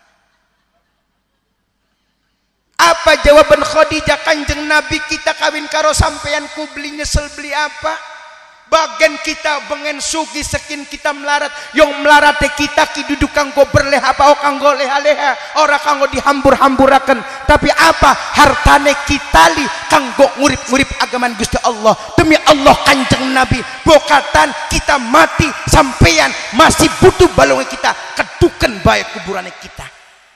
Apa jawaban Khadijah kanjeng Nabi kita kawin karo sampean ku beli nyesel beli apa bagian kita bengen sugi sekin kita melarat yang melarate kita ki duduk kanggo berleha apa o kanggo leha-leha ora kanggo dihambur-hamburaken tapi apa hartane kita li kanggo ngurip-ngurip agaman Gusti Allah demi Allah kanjeng Nabi bokatan kita mati sampean masih butuh balonge kita keduken bae kuburane kita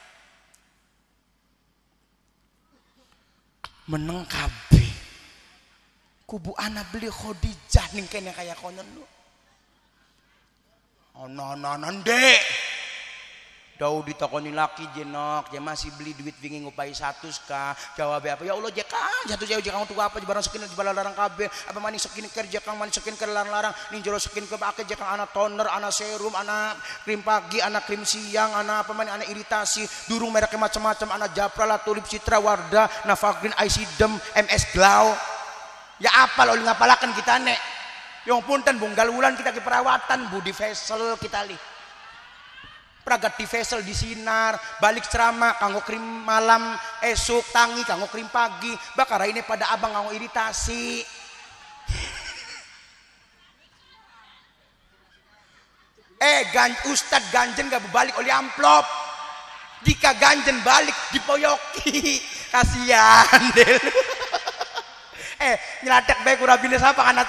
meneng kabeh kubu anak beli Khadijah ning kene kaya konon lu ana ndek dau ditakoni laki jenok je masih beli duit wingi ngupai 100 ka jawab apa ya Allah jekang jatuh jauh jekang tu apa barang sekin di larang kabeh apa maning sekin kerja kang maning sekin keur larang ning jero sekin ke ake jekang ana toner ana serum ana krim pagi ana krim siang ana apa maning ana iritasi durung mereknya macam-macam ana Japra Tulip Citra Wardah Navagrin Aisidem MS Glow ya apa lo ngapalakan kita nek yang punten bunggal wulan kita ke perawatan budi facial kita li pragat di facial di sinar balik ceramah kanggo krim malam esuk tangi kanggo krim pagi bakar ini pada abang kanggo iritasi Ustad ganjen gak balik oleh amplop jika ganjen balik dipoyoki kasihan deh nyelatek baik urabine siapa kan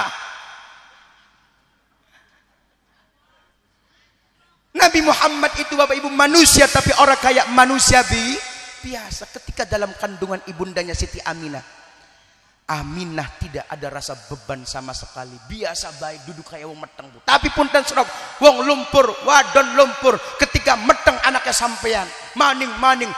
Nabi Muhammad itu bapak ibu manusia tapi orang kayak manusia biasa ketika dalam kandungan ibundanya Siti Aminah tidak ada rasa beban sama sekali biasa baik duduk kayak wong meteng bu tapi pun dan serap wong lumpur wadon lumpur ketika meteng anaknya sampean maning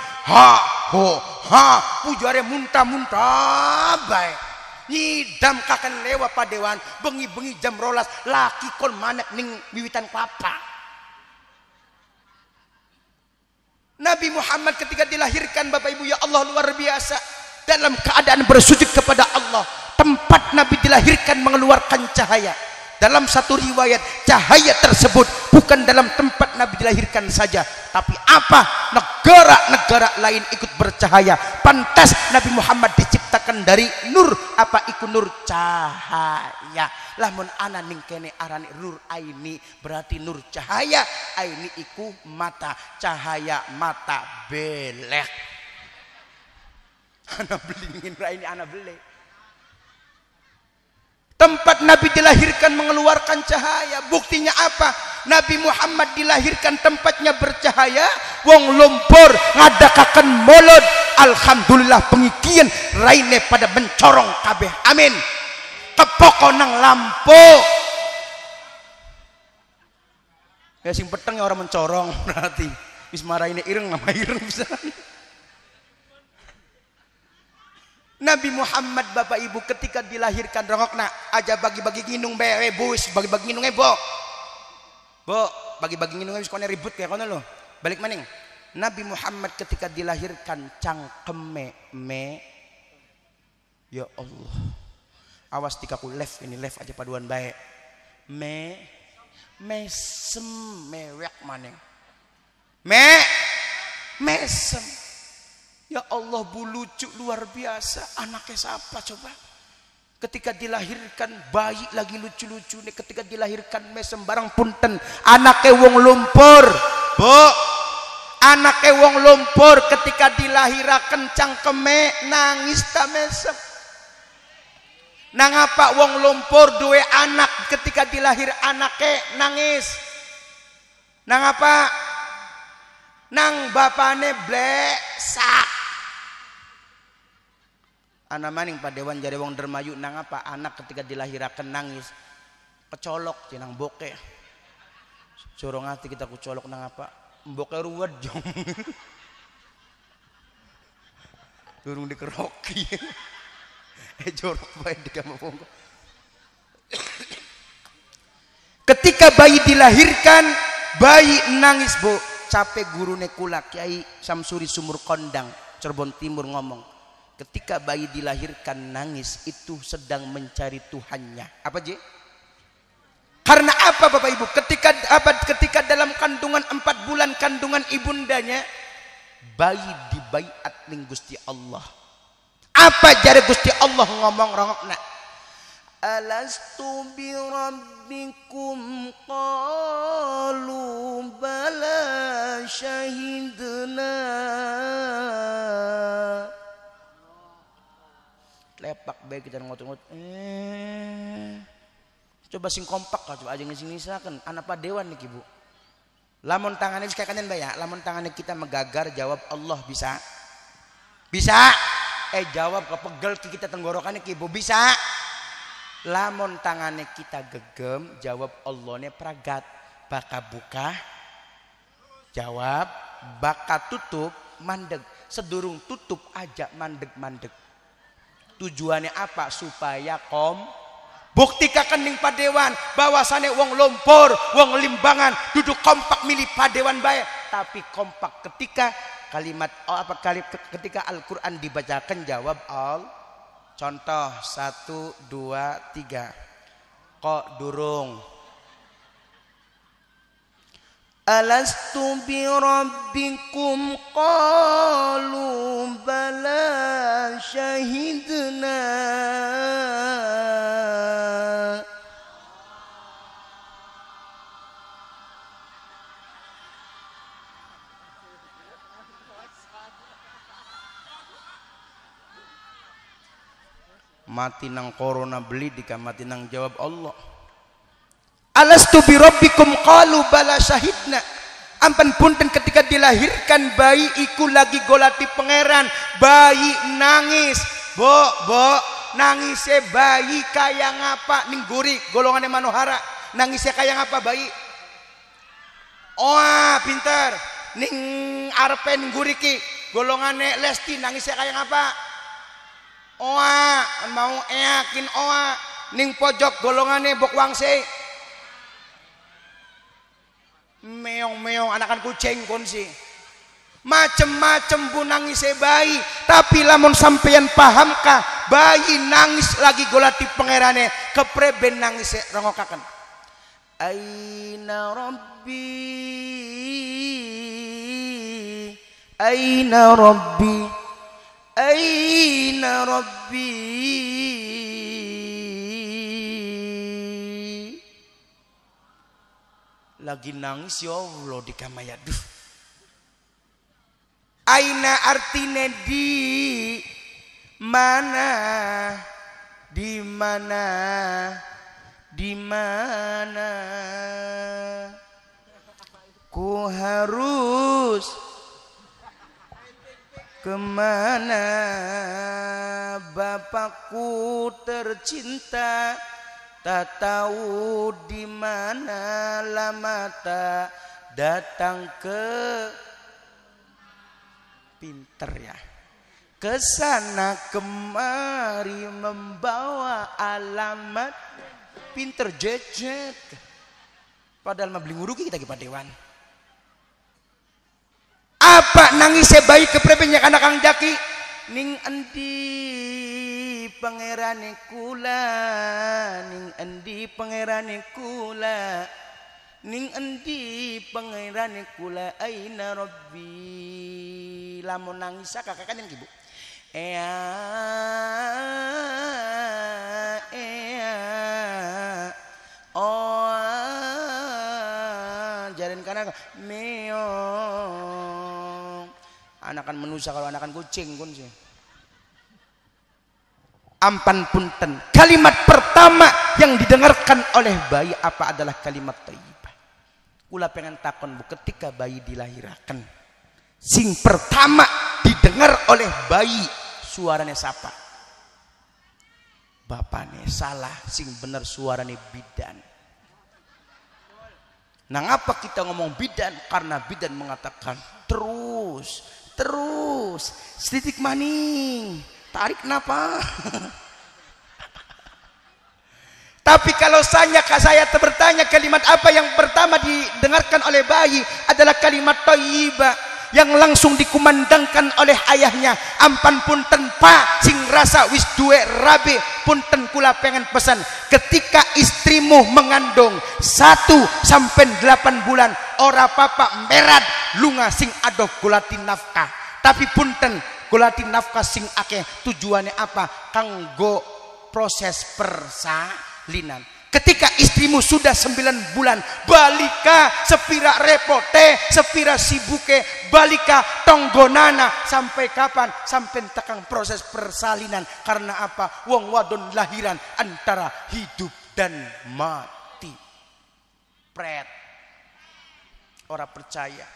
pujare muntah baik nyidam kakan lewat padewan bengi jam rolas laki kon manek ning wiwitan kelapa Nabi Muhammad ketika dilahirkan bapak ibu ya Allah luar biasa dalam keadaan bersujud kepada Allah tempat Nabi dilahirkan mengeluarkan cahaya dalam satu riwayat cahaya tersebut bukan dalam tempat Nabi dilahirkan saja, tapi apa negara-negara lain ikut bercahaya. Pantas Nabi Muhammad diciptakan dari nur, apa iku nur? Cahaya. Lamun ana ning kene arane nur aini, berarti nur cahaya. Aini iku mata, cahaya mata belek. Ana beli ngin raini ana beli. Tempat Nabi dilahirkan mengeluarkan cahaya. Buktinya apa? Nabi Muhammad dilahirkan tempatnya bercahaya. Wong lumpur ngadakaken molod. Alhamdulillah pengikian raine pada mencorong kabeh. Amin. Kepoko nang lampu. Ya sing peteng ya orang mencorong berarti. Wis maraine ireng nama ireng bisa. Nabi Muhammad Bapak Ibu ketika dilahirkan rongokna aja bagi-bagi nginung bewe bus bagi-bagi nginungnya bo bagi-bagi nginungnya wis kone ribut kayak kono lo balik maning. Nabi Muhammad ketika dilahirkan cangkeme ya Allah awas tikaku left ini left aja paduan baik mesem mewek maning mesem. Ya Allah bu lucu luar biasa. Anaknya siapa coba? Ketika dilahirkan bayi lagi lucu-lucu nih. Ketika dilahirkan mesem barang punten. Anaknya wong lumpur. Bu. Anaknya wong lumpur ketika dilahirakan cangkeme nangis ta mesem. Nang apa wong lumpur duwe anak ketika dilahir anaknya nangis. Nang apa? Nang bapane blesak. Anak maning padewan jare wong dermayu nang apa anak ketika dilahirakan nangis kecolok cenang bokeh corong hati kita kucolok nang apa bokeh ruwet jong durung dikeroki jorok bae di kamar. Ketika bayi dilahirkan bayi nangis bu capek gurune kula Kiai Samsuri Sumur Kondang Cirebon Timur ngomong ketika bayi dilahirkan nangis itu sedang mencari Tuhannya. Apa je? Karena apa Bapak Ibu? Ketika dalam kandungan 4 bulan kandungan ibundanya bayi dibaiat ning Gusti Allah. Apa jare Gusti Allah ngomong rongokna? Alastu bi rabbikum qalu bala syahidna. Lepak baik kita ngot-ngot coba sing kompak lah coba aja ngisi-ngisakan anak padewan nih ibu lamun tangannya bisa kayak ya lamun tangannya kita megagar jawab Allah bisa jawab kepegel kita tenggorokannya ibu bisa lamun tangannya kita gegem jawab Allahnya pragat baka buka jawab baka tutup mandeg sedurung tutup aja mandeg tujuannya apa? Supaya buktikan ning padewan bahwasane wong lumpur, wong limbangan duduk kompak milih padewan baik, tapi kompak ketika ketika Al-Qur'an dibacakan jawab all. Contoh 1 2 3. Kok durung Alastu bi rabbikum qalu bala syahidna. Mati nang corona beli dika mati nang jawab Allah. Alastu bi rabbikum qalu bala syahidna. Ampan punten ketika dilahirkan bayi iku lagi golati pangeran, bayi nangis. Bo nangisnya bayi kayak ngapa ning guri golongannya manohara. Nangisnya kayak ngapa bayi? Oh, pinter. Ning arepe ning guri ki golongannya Lesti nangisnya kayak ngapa? Oh, mau yakin ning pojok golongannya bok wangse. Meong-meong anakan kucing konsi macem-macem bu nangis bayi, tapi lamun sampeyan pahamkah bayi nangis lagi golati pangerane kepreben nangis rongokaken. Aina Rabbi, Aina Rabbi, Aina Rabbi. Lagi nangis ya Allah di kamaya. Duh. Aina artinya di mana, di mana, di mana ku harus kemana Bapakku tercinta, tak tahu di mana lama tak datang ke pinter ya kesana kemari membawa alamat pinter jejet padahal mah beli nguruki kita ke Dewan. Apa nangisnya bayi keprepenya anak Kang Jaki ning endi pangerane kula, ning endi pangerane kula, ning endi pangerane kula, aina Rabbi. Lamun nangis kakak kan yang ibu ea oh jarin kana meong anakan manusia kalau anakan kucing kun sih. Ampan punten, kalimat pertama yang didengarkan oleh bayi apa adalah kalimat thayyibah. Kula pengen takon bu, ketika bayi dilahirkan sing pertama didengar oleh bayi suaranya siapa? Bapaknya salah, sing bener suaranya bidan. Nah ngapa kita ngomong bidan? Karena bidan mengatakan terus, terus, setitik maning, tarik napa? Tapi kalau saya bertanya kalimat apa yang pertama didengarkan oleh bayi adalah kalimat thayyibah yang langsung dikumandangkan oleh ayahnya. Ampan punten pak sing rasa wis duwe rabi punten kula pengen pesan, ketika istrimu mengandung 1 sampai 8 bulan ora papa merat lunga sing adoh golati nafkah, tapi punten golati nafkah sing akeh tujuannya apa? Kanggo proses persalinan. Ketika istrimu sudah 9 bulan, balika sepira repote, sepira sibuke, balika tonggonana sampai kapan? Sampai tekang proses persalinan. Karena apa? Wong wadon lahiran antara hidup dan mati. Pret. Ora percaya.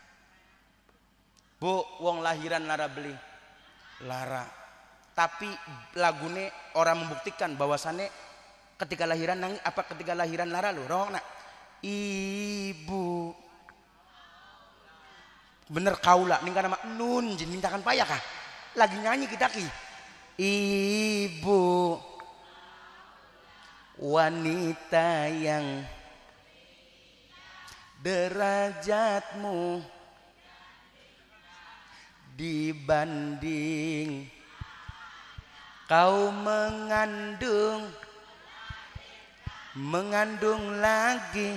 Bu, wong lahiran lara beli. Lara. Tapi lagune orang membuktikan bahwasannya ketika lahiran nangis apa ketika lahiran lara lu rong nak ibu bener kaula ning kana nun jin mintakan payah kah lagi nyanyi kita ki ibu wanita yang derajatmu dibanding kau mengandung lagi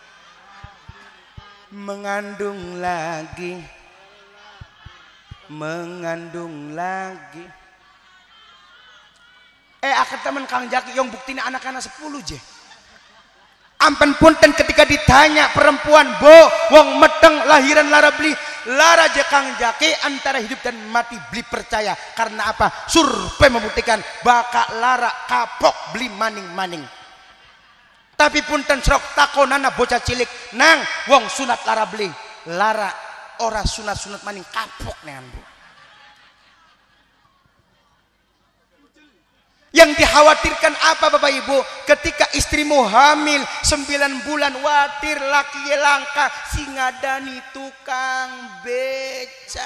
akan teman Kang Jaki yang buktinya anak-anak 10 je. Ampen punten ketika ditanya perempuan bo wong meteng lahiran lara beli lara je Kang Jaki antara hidup dan mati beli percaya. Karena apa? Survei membuktikan bakal lara kapok beli maning-maning. Tapi punten serok takonana bocah cilik nang wong sunat lara beli lara ora sunat maning kapok nean bu. Yang dikhawatirkan apa Bapak Ibu? Ketika istrimu hamil 9 bulan watir laki langka singadani tukang beca.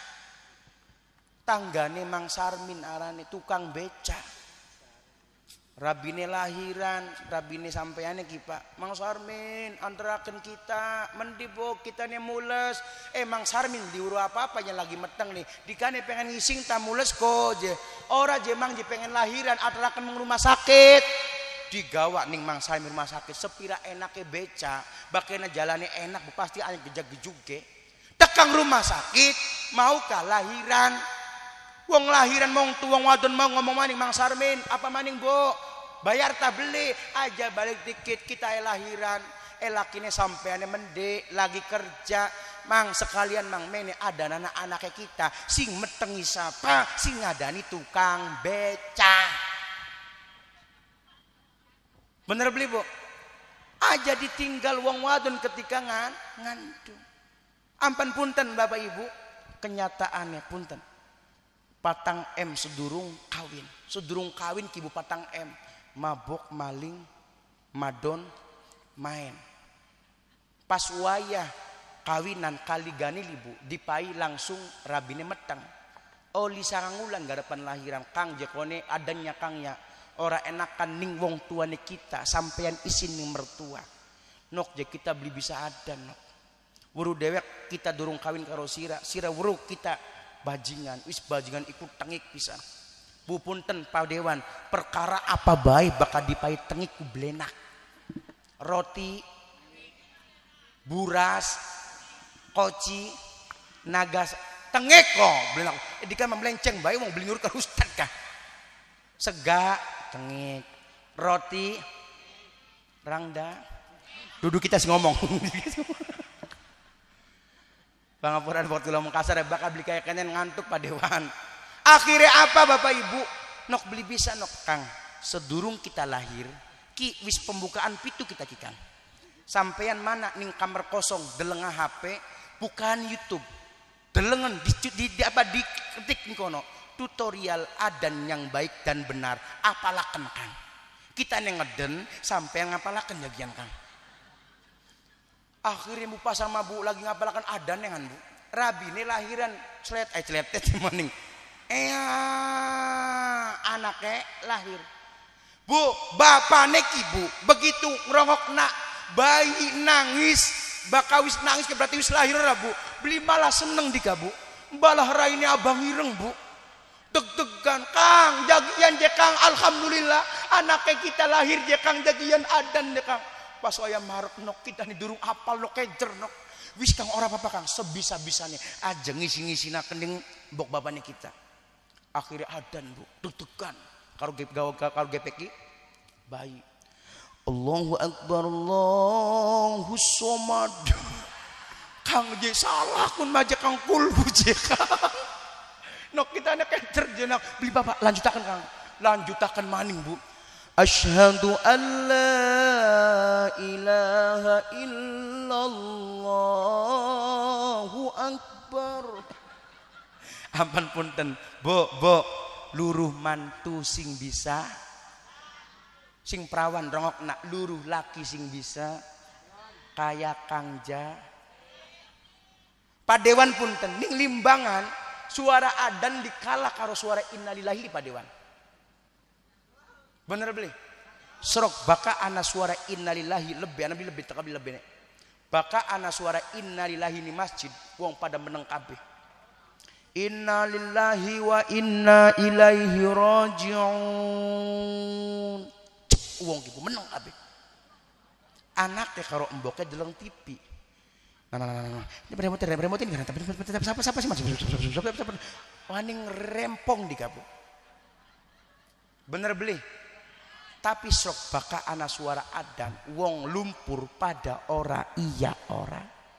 Tanggane Mang Sarmin arane tukang beca. Rabine lahiran, rabine sampeane ki Pak. Mang Sarmin antaraken kita mendibo kitane mules. Mang Sarmin diuru apa-apanya lagi meteng nih. Dikane pengen ngising ta mules ko je. Ora je mang je pengen lahiran antaraken meng rumah sakit. digawa ning mangsa rumah sakit sepira enake beca bakena jalane enak bu pasti aya gejag-gejuge tekang rumah sakit maukah lahiran wong lahiran mong tuwong wadon mau ngomong maning Mang Sarmin apa maning bu bayar tak beli aja balik dikit kita lahiran lakine sampeane mende lagi kerja Mang sekalian Mang mene ada anak-anaknya kita sing metengi sapa sing ngadani tukang beca. Bener beli bu aja ditinggal wong wadon ketika ngantuk ampan punten bapak ibu kenyataannya punten patang M sedurung kawin kibu patang M mabok maling madon main pas wayah kawinan kali gani libu dipai langsung rabine metang oli sarangulan garapan lahiran kang jekone adanya kangnya ora enakan ning wong tuane kita sampean isin ning mertua nok je kita beli bisa ada nok wuru dewek kita durung kawin karo sira wuru kita bajingan wis bajingan ikut tengik pisan bu punten padewan perkara apa baik bakal dipai tengik ku blenak roti buras koci nagas tengik kok blenak dika melenceng bae wong beli nurut ka ustad kah sega tengik roti rangda duduk kita sih ngomong pangapuran waktu ngomong kasar bakal beli kayak kenen ngantuk padewan akhirnya apa bapak ibu nok beli bisa nok kang sedurung kita lahir ki wis pembukaan pitu kita kikang sampean mana ning kamar kosong delengah HP bukan YouTube delengen di apa diketik ning kono tutorial adan yang baik dan benar apalaken kang kita yang ngeden sampai ngapalaken jagian kang akhirnya bu pas sama bu lagi ngapalaken adan yang bu rabine lahiran celetet maning anaknya lahir bu bapane ibu begitu ngerongok nak bayi nangis bakawis nangis berarti wis lahir bu beli malah seneng dikabu balah raine abang ireng bu deg-degan kang jagian jekang alhamdulillah anaknya kita lahir jekang jagian adan jekang pas waya marek nok kita nih durung apal nok kejer nok wis kang ora apa-apa kang sebisa-bisanya aja ngisi-ngisina kening bok bapaknya kita akhirnya adan bu deg-degan karo gepeki bayi Allahu akbar Allahu somad kang je salah kun maja kang kulbu je kang nok kita nek terjenak beli bapak lanjutakan kang lanjutakan maning bu asyhadu an la ilaha illallahu akbar ampun punten bo luruh mantu sing bisa sing perawan rongok nak luruh laki sing bisa kaya kangja padewan punten ning limbangan suara adan dikalah karo suara innalillahi padewan bener beli serok baka ana suara innalillahi lebih tekabi lebih baka ana suara innalillahi ni masjid wong pada meneng kabeh innalillahi wa inna ilaihi rajiun wong ibu meneng kabeh anaknya karo emboknya deleng TV nah. Ini remote ini tapi siapa sih mas? Waning rempong di kabu. Bener beli. Tapi sok baka ana suara adan wong lumpur pada ora iya ora.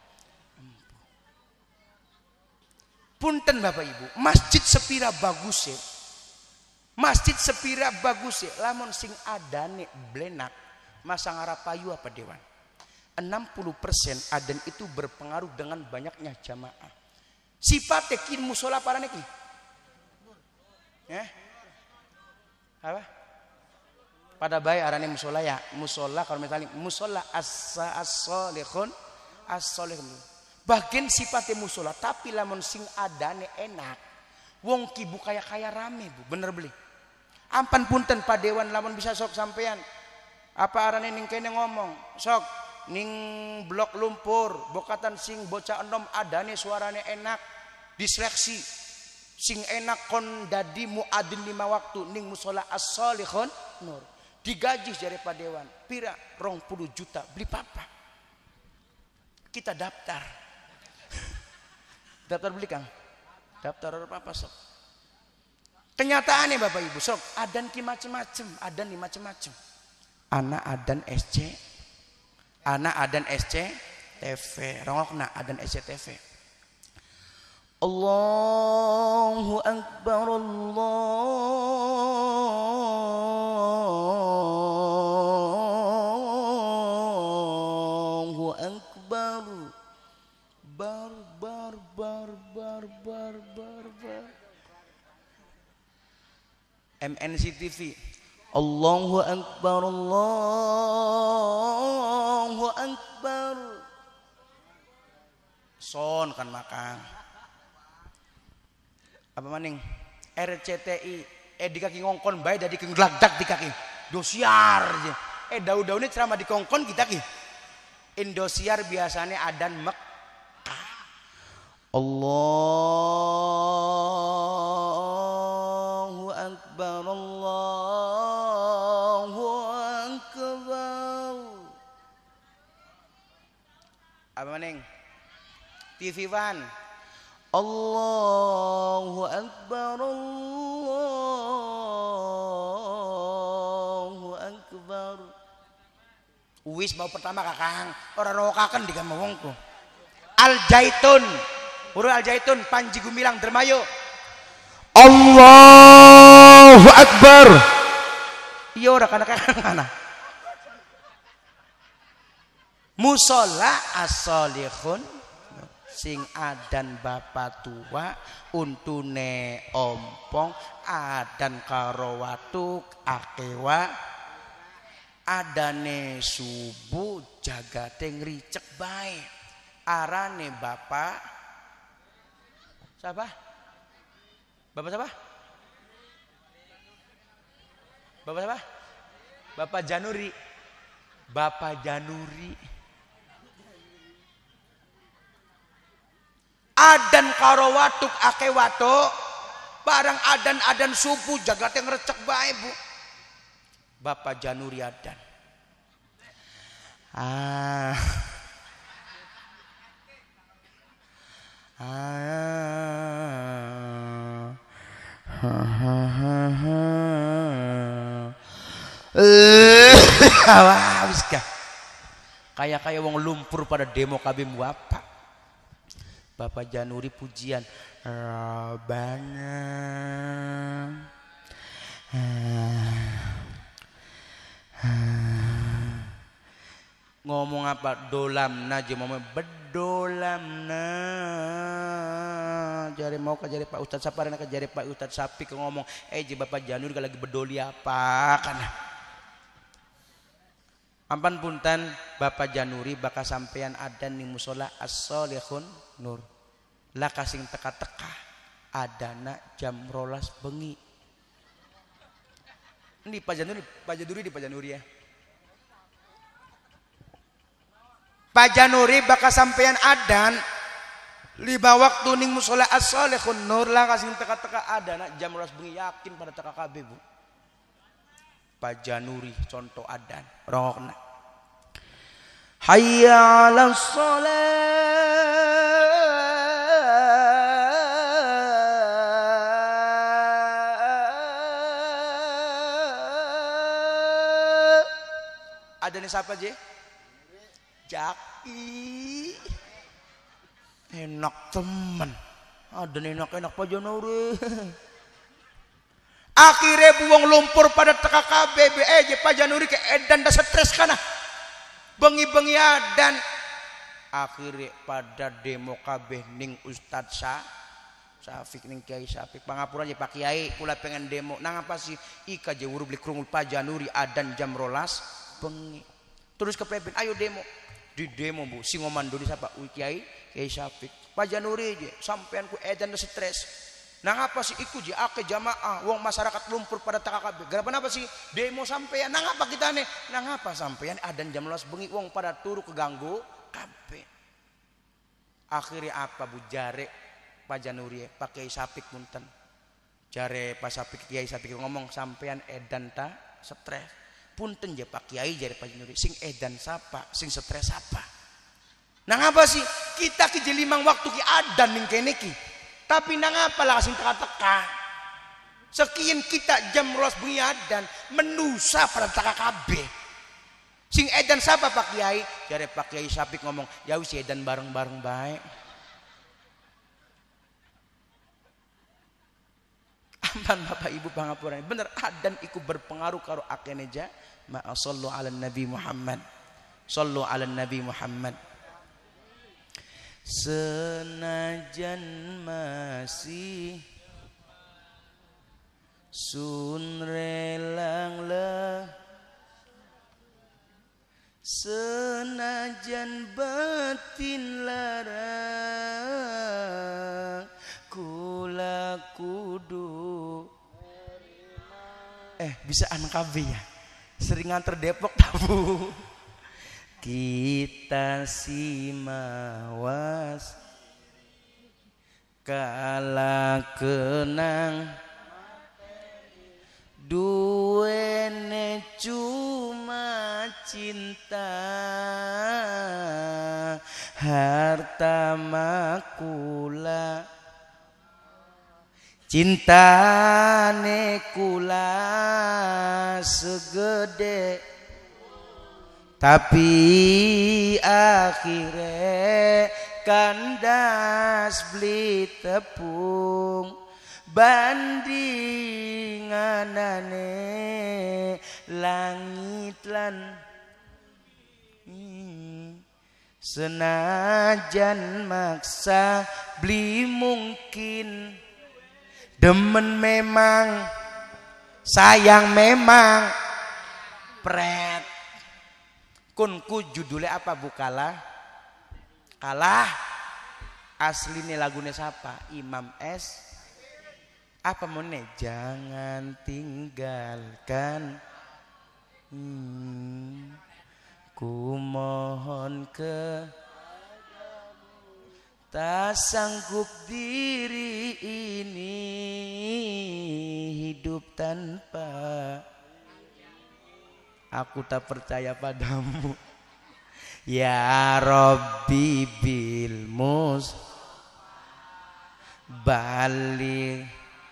Punten Bapak Ibu, masjid sepira bagus ya. Masjid sepira bagus ya. Lamun sing adane blenak masang arapayu apa dewan. 60% adan itu berpengaruh dengan banyaknya jamaah. Sifatnya kin musola para neki. Apa? Pada bayi arane musola ya. Musola kalau misalnya musola as-solihun. Bagian sifatnya musola, tapi lamun sing adane enak. Wong kibu kaya rame bu, bener beli. Ampan punten padewan lamun bisa sok sampean. Apa arane ning kene ngomong sok. Ning blok lumpur bokatan sing bocah enom adane suarane enak diseleksi sing enak kon dadi muadzin 5 waktu ning musola as-solihun nur digaji dari Pak Dewan pira 20 juta beli papa. Kita daftar beli Kang, daftar apa sok. Kenyataannya Bapak Ibu sok adan ki macem-macem, adan di macem-macem. Anak adan SC, anak adan SC TV, rongokna adan SC TV. Allahu Akbar, Allahu Akbar. Bar. MNC TV. Allahu Akbar, Allahu Akbar. Son kan makang. Apa maning? RCTI. Di kaki ngongkon bae dadi kenglagdak di kaki. Dosiar aja. Daun-daunnya ceramah di kongkon kita ki. Indosiar biasanya adan Mekah. Allahu Akbar, Allahu Akbar. Apa maning? TV One. Allahu Akbar, Allahu Akbar. Wis mau pertama kakang, orang rokakan di kamar wongku. Al Jaitun, Huruf Al Jaitun, Panji Gumilang Dermayo. Allahu Akbar. Iya ora kana kana. Musola as-solihun sing adan bapak tua untune ompong adan karo watuk akewa adane subuh jagate ngricek bae arane bapak siapa? Bapak siapa? Bapak siapa? Bapak Januri. Bapak Januri. Adan karo watuk ake watuk barang adan subuh jagate ngrecek bae Bu. Bapak Januri adan. Wis kah kayak wong lumpur pada demo KB muapa. Bapak Januri pujian Rabbana ngomong apa dolamna aja mau bedolamna jari mau ke jari Pak Ustadz Saparina ke jari Pak Ustadz Sapi ke ngomong je Bapak Januri lagi bedoli apa kan ampan punten Bapak Januri bakal sampean adan di musola as-solihun nur laka sing teka-teka adana jam rolas bengi ini Pak Januri di Pak Januri ya Pak Januri bakal sampean adan lima waktu ning musola as-solihun nur laka sing teka-teka adana jam rolas bengi yakin pada teka KB Bu Pak Januri contoh adan rongokna hayya 'alas shalah adane siapa je Jaki enak temen adane enak Pak Januri akhirnya buang lumpur pada teka KBB Pak Januri ke edan dah stres kana bengi-bengi adan akhirnya pada demo kabeh ning Ustadz Safik ning Kiai Safik pangapura aja Pak Kiai kula pengen demo nang apa sih ika je urut beli krungul Pak Januri adan jam rolas bengi terus kepepin ayo demo di demo Bu si ngomando di siapa Kiai Safik Pak Januri aja sampean ku edan dah stres nang apa sih iku je ake jamaah wong masyarakat lumpur pada TKKB gara apa sih demo sampean nang apa kita nih nang apa sampean adan jam 12 bengi wong pada turu keganggu kabeh akhirnya apa Bu jare Pak Januri Pak Kiai Sapik punten jare Pak Sapik Kiai Sapik ngomong sampean edan ta stres Punten ya Pak Kiai jare Pak Nuri sing edan sapa, sing stres sapa. Nang apa sih? Kita ki jelimang waktu ki adan ning kene ki. Tapi nang apa lah sing teka-teka. Sekian kita jam 12 bengi adan menusa pada teka kabeh. Sing edan sapa Pak Kiai? Jare Pak Kiai Sapik ngomong, "Ya wis edan bareng-bareng bae." Aman Bapak Ibu pangapuran. Bener adan iku berpengaruh karo akene jamaah. Shallu ala Nabi Muhammad. Shallu ala Nabi Muhammad. Senajan masih sun relang le, senajan batin larang, kula kudu bisa kabeh ya. Sering nganter Depok tabu. Kita simawas kala kenang duwene cuma cinta, harta makula cintane kula segede, tapi akhirnya kandas beli tepung bandinganane langit lan senajan maksa beli mungkin demen memang sayang memang pret. Kunku judulnya apa Bu kalah? Kalah. Aslinya lagunya siapa? Imam S. Apa mone? Jangan tinggalkan. Ku mohon ke tak sanggup diri ini hidup tanpa aku tak percaya padamu. Ya Rabbi bil mus balik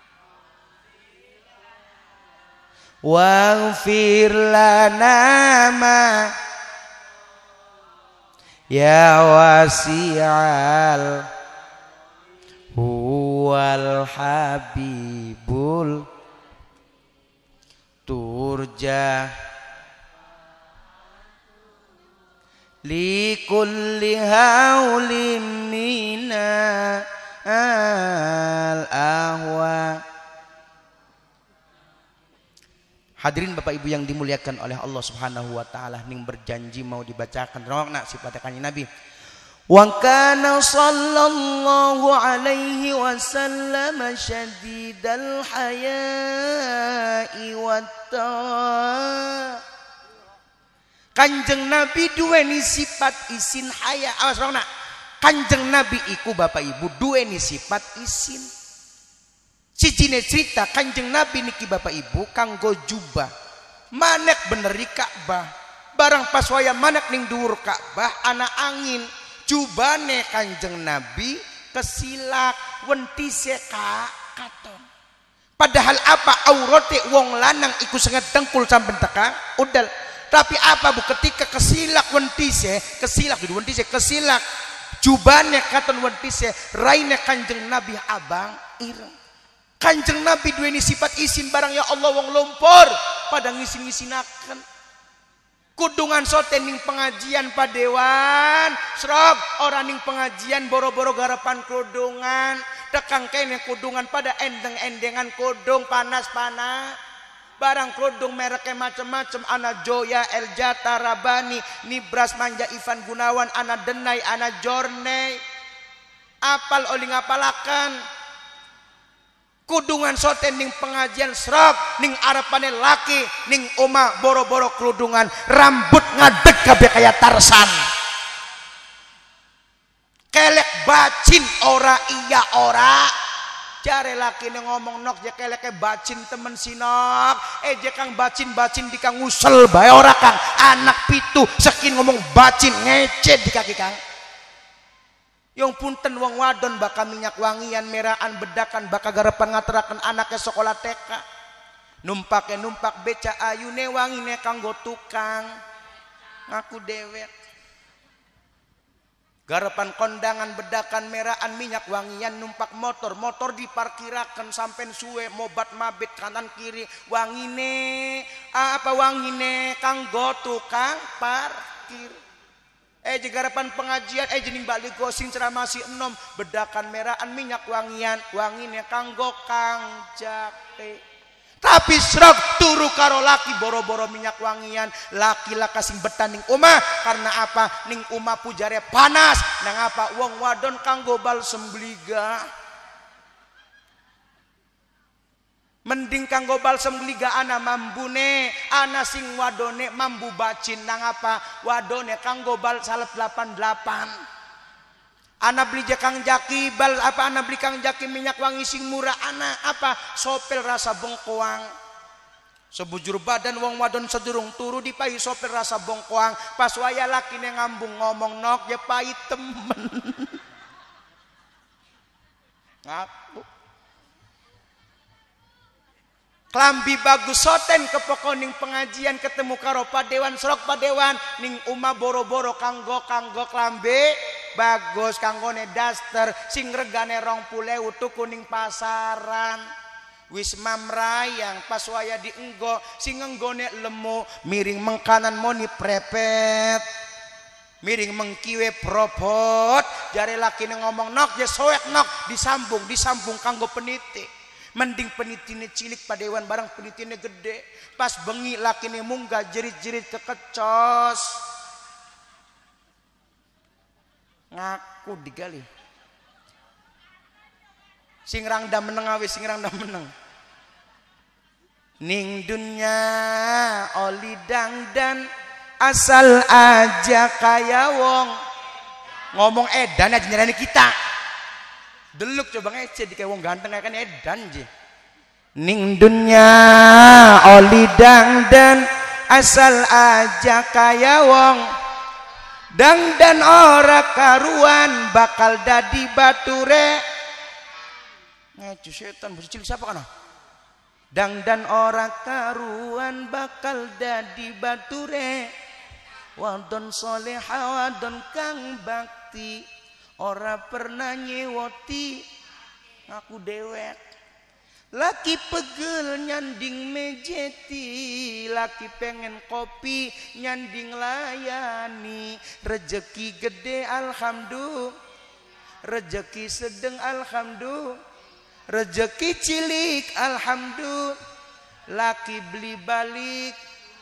waghfir lana ma ya wasi'al huwal habibul turja li kulli haulim mina al ahwa. Hadirin Bapak Ibu yang dimuliakan oleh Allah Subhanahu wa taala, ning berjanji mau dibacakan rongna sifat kanjeng Nabi. Wa kana sallallahu alaihi wasallam syadidal haya'i wat ta. Kanjeng Nabi duweni sifat isin haya. Awas rongna. Kanjeng Nabi iku Bapak Ibu duweni sifat isin. Cicine cerita Kanjeng Nabi niki Bapak Ibu kanggo jubah manek beneri Ka'bah. Barang pas waya manek ning dhuwur Ka'bah ana angin, jubane Kanjeng Nabi kesilak wentise katon. Padahal apa aurate wong lanang iku sangat dengkul sampai teka udal. Tapi apa Bu ketika kesilak wentise, kesilak jubane katon wentise raine Kanjeng Nabi abang ireng. Kanjeng Nabi duweni sifat isin barang ya Allah wong lumpur pada ngisin-ngisinaken. Kudungan sote ning pengajian padewan, srog orang ning pengajian boro-boro garapan kudungan, tekang kene kudungan pada endeng-endengan kudung panas-panas. Barang kudung mereknya macam-macam, ana Joya, Eljata, Rabani, Nibras, Manja, Ivan Gunawan, ana Denai, ana Jornei. Apal oli ngapalakan. Kudungan soten ning pengajian serok ning arepane laki ning oma boro-boro kerudungan rambut ngadeg kabeh kaya Tarsan. Kelek bacin ora iya ora Jare laki ngomong nok je keleke bacin temen sinok je kang bacin-bacin di kang ngusel bae ora kang anak pitu sekin ngomong bacin ngecet di kaki kang yang punten wong wadon bakal minyak wangian meraan bedakan bakal garepan ngateraken anaknya sekolah TK numpak beca ayune wangine kanggo tukang ngaku dewek garepan kondangan bedakan meraan minyak wangian numpak motor diparkirakan sampai suwe mobat mabit kanan kiri wangine apa wangine kanggo tukang parkir garepan pengajian jening balik gosing ceramah si enom bedakan meraan minyak wangian wangine kanggo kang jake tapi serok turu karo laki boro-boro minyak wangian laki kasing betaning umah karena apa ning umah pujare panas nang apa wong wadon kanggo balsem bliga mending kanggo balsem bliga ana mambune ana sing wadone mambu bacin nang apa wadone kanggo bal salet 88 ana beli kang jaki bal apa ana beli kang jaki minyak wangi sing murah ana apa sopel rasa bengkoang sebujur badan wong wadon sedurung turu dipai sopel rasa bengkoang pas waya laki ngambung ngomong nok ya pahit temen ngaku klambi bagus soten ke pokoning pengajian ketemu karo padewan serok padewan ning umah boro-boro kanggo klambi bagus kanggone daster sing regane 20.000 tuku ning pasaran wis mamrayang pas waya dienggo sing ngenggone lemu miring mengkanan moni prepet miring mengkiwe propot jare laki ngomong nok je soek nok disambung kanggo peniti mending penitine cilik padewan barang penitine gede pas bengi laki munggah jerit-jerit kekecos ngaku digali sing rangda meneng awis sing rangda meneng ning dunya oli dangdan asal aja kaya wong ngomong edan aja nyerani kita deluk coba ngece di kayak wong ganteng kan edan je ning dunya oli dangdan asal aja kaya wong dangdan ora karuan bakal dadi bature ngecu setan bocil siapa kana dangdan ora karuan bakal dadi bature wadon soleha wadon kang bakti ora pernah nyewoti ngaku dewek laki pegel nyanding mejeti laki pengen kopi nyanding layani rejeki gede alhamdulillah rejeki sedeng alhamdulillah rejeki cilik alhamdulillah laki beli balik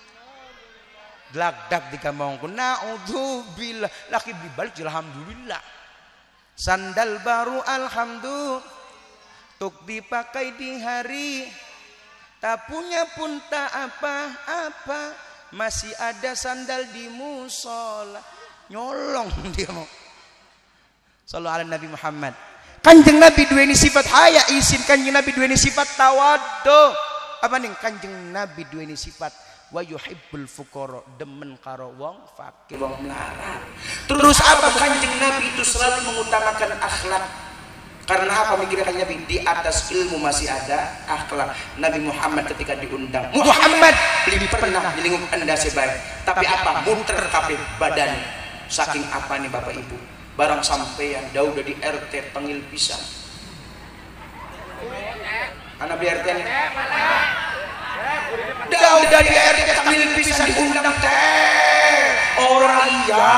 glagdak dikamongku naudzubillah laki beli balik alhamdulillah sandal baru alhamdulillah tuk dipakai di hari tak punya pun tak apa-apa masih ada sandal di musola nyolong dia mau sallallahu ala Nabi Muhammad kanjeng Nabi dua ini sifat haya isin kanjeng Nabi dua ini sifat tawaddu apa nih kanjeng Nabi dua ini sifat wa yuhibbul fuqara demen karo wong fakir wong melarat terus apa kanjeng Nabi itu selalu mengutamakan akhlak karena apa mikirnya Nabi di atas ilmu masih ada akhlak Nabi Muhammad ketika diundang Muhammad belum pernah dilingkup anda sebaik tapi apa muter kabeh badan saking apa nih Bapak Ibu barang sampeyan dah udah di RT panggil pisang anak di RT nih dah udah di RT panggil pisang diundang teh orang iya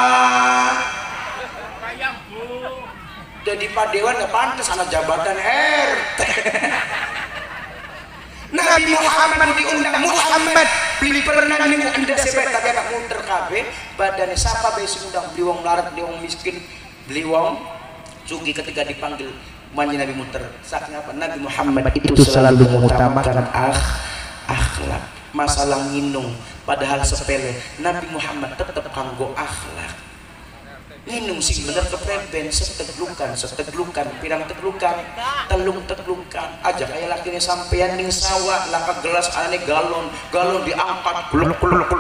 jadi padewan gak pantas anak jabatan RT Nabi Muhammad diundang Muhammad beli pernah nih anda sebet tapi anak muter kabeh badannya siapa besok undang beli wong melarat beli wong miskin beli wong sugi ketika dipanggil manji Nabi muter saking apa Nabi Muhammad itu selalu mengutamakan akhlak masalah nginung padahal sepele Nabi Muhammad tetap kanggo akhlak nginung sing bener kepreben seteglukan pirang teglukan telung teglukan aja kayak lakinya sampean ning sawah laka gelas aneh galon diangkat gluk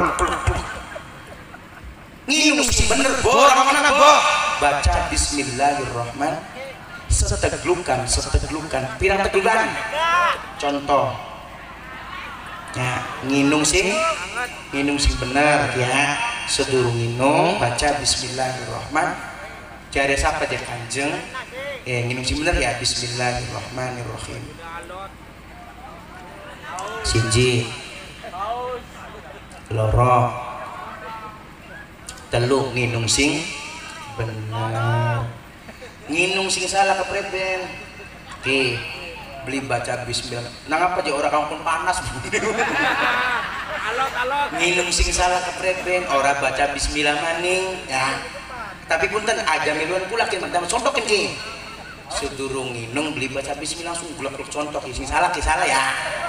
nginung sing bener bo mana bo baca bismillahirrahmanirrahim seteglukan pirang teglukan contoh ya nginung sing bener ya sedurung nginung baca bismillahirrahmanirrahim jare sapa je kanjeng nginung sing bener ya bismillahirrahmanirrahim siji loro telu nginung sing bener nginung sing salah kepreben ki beli baca bismillah nang apa aja orang kampung panas alot nginung sing salah kepreben ora baca bismillah maning ya tapi punten aja miluan pula ki mendam contokin ki sedurung nginung beli baca bismillah langsung gulak contoh sing salah ya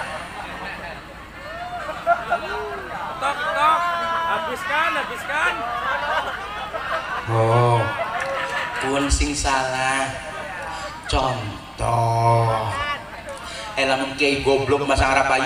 tok habiskan oh pun sing salah contoh lamun kiai goblok masang rapayu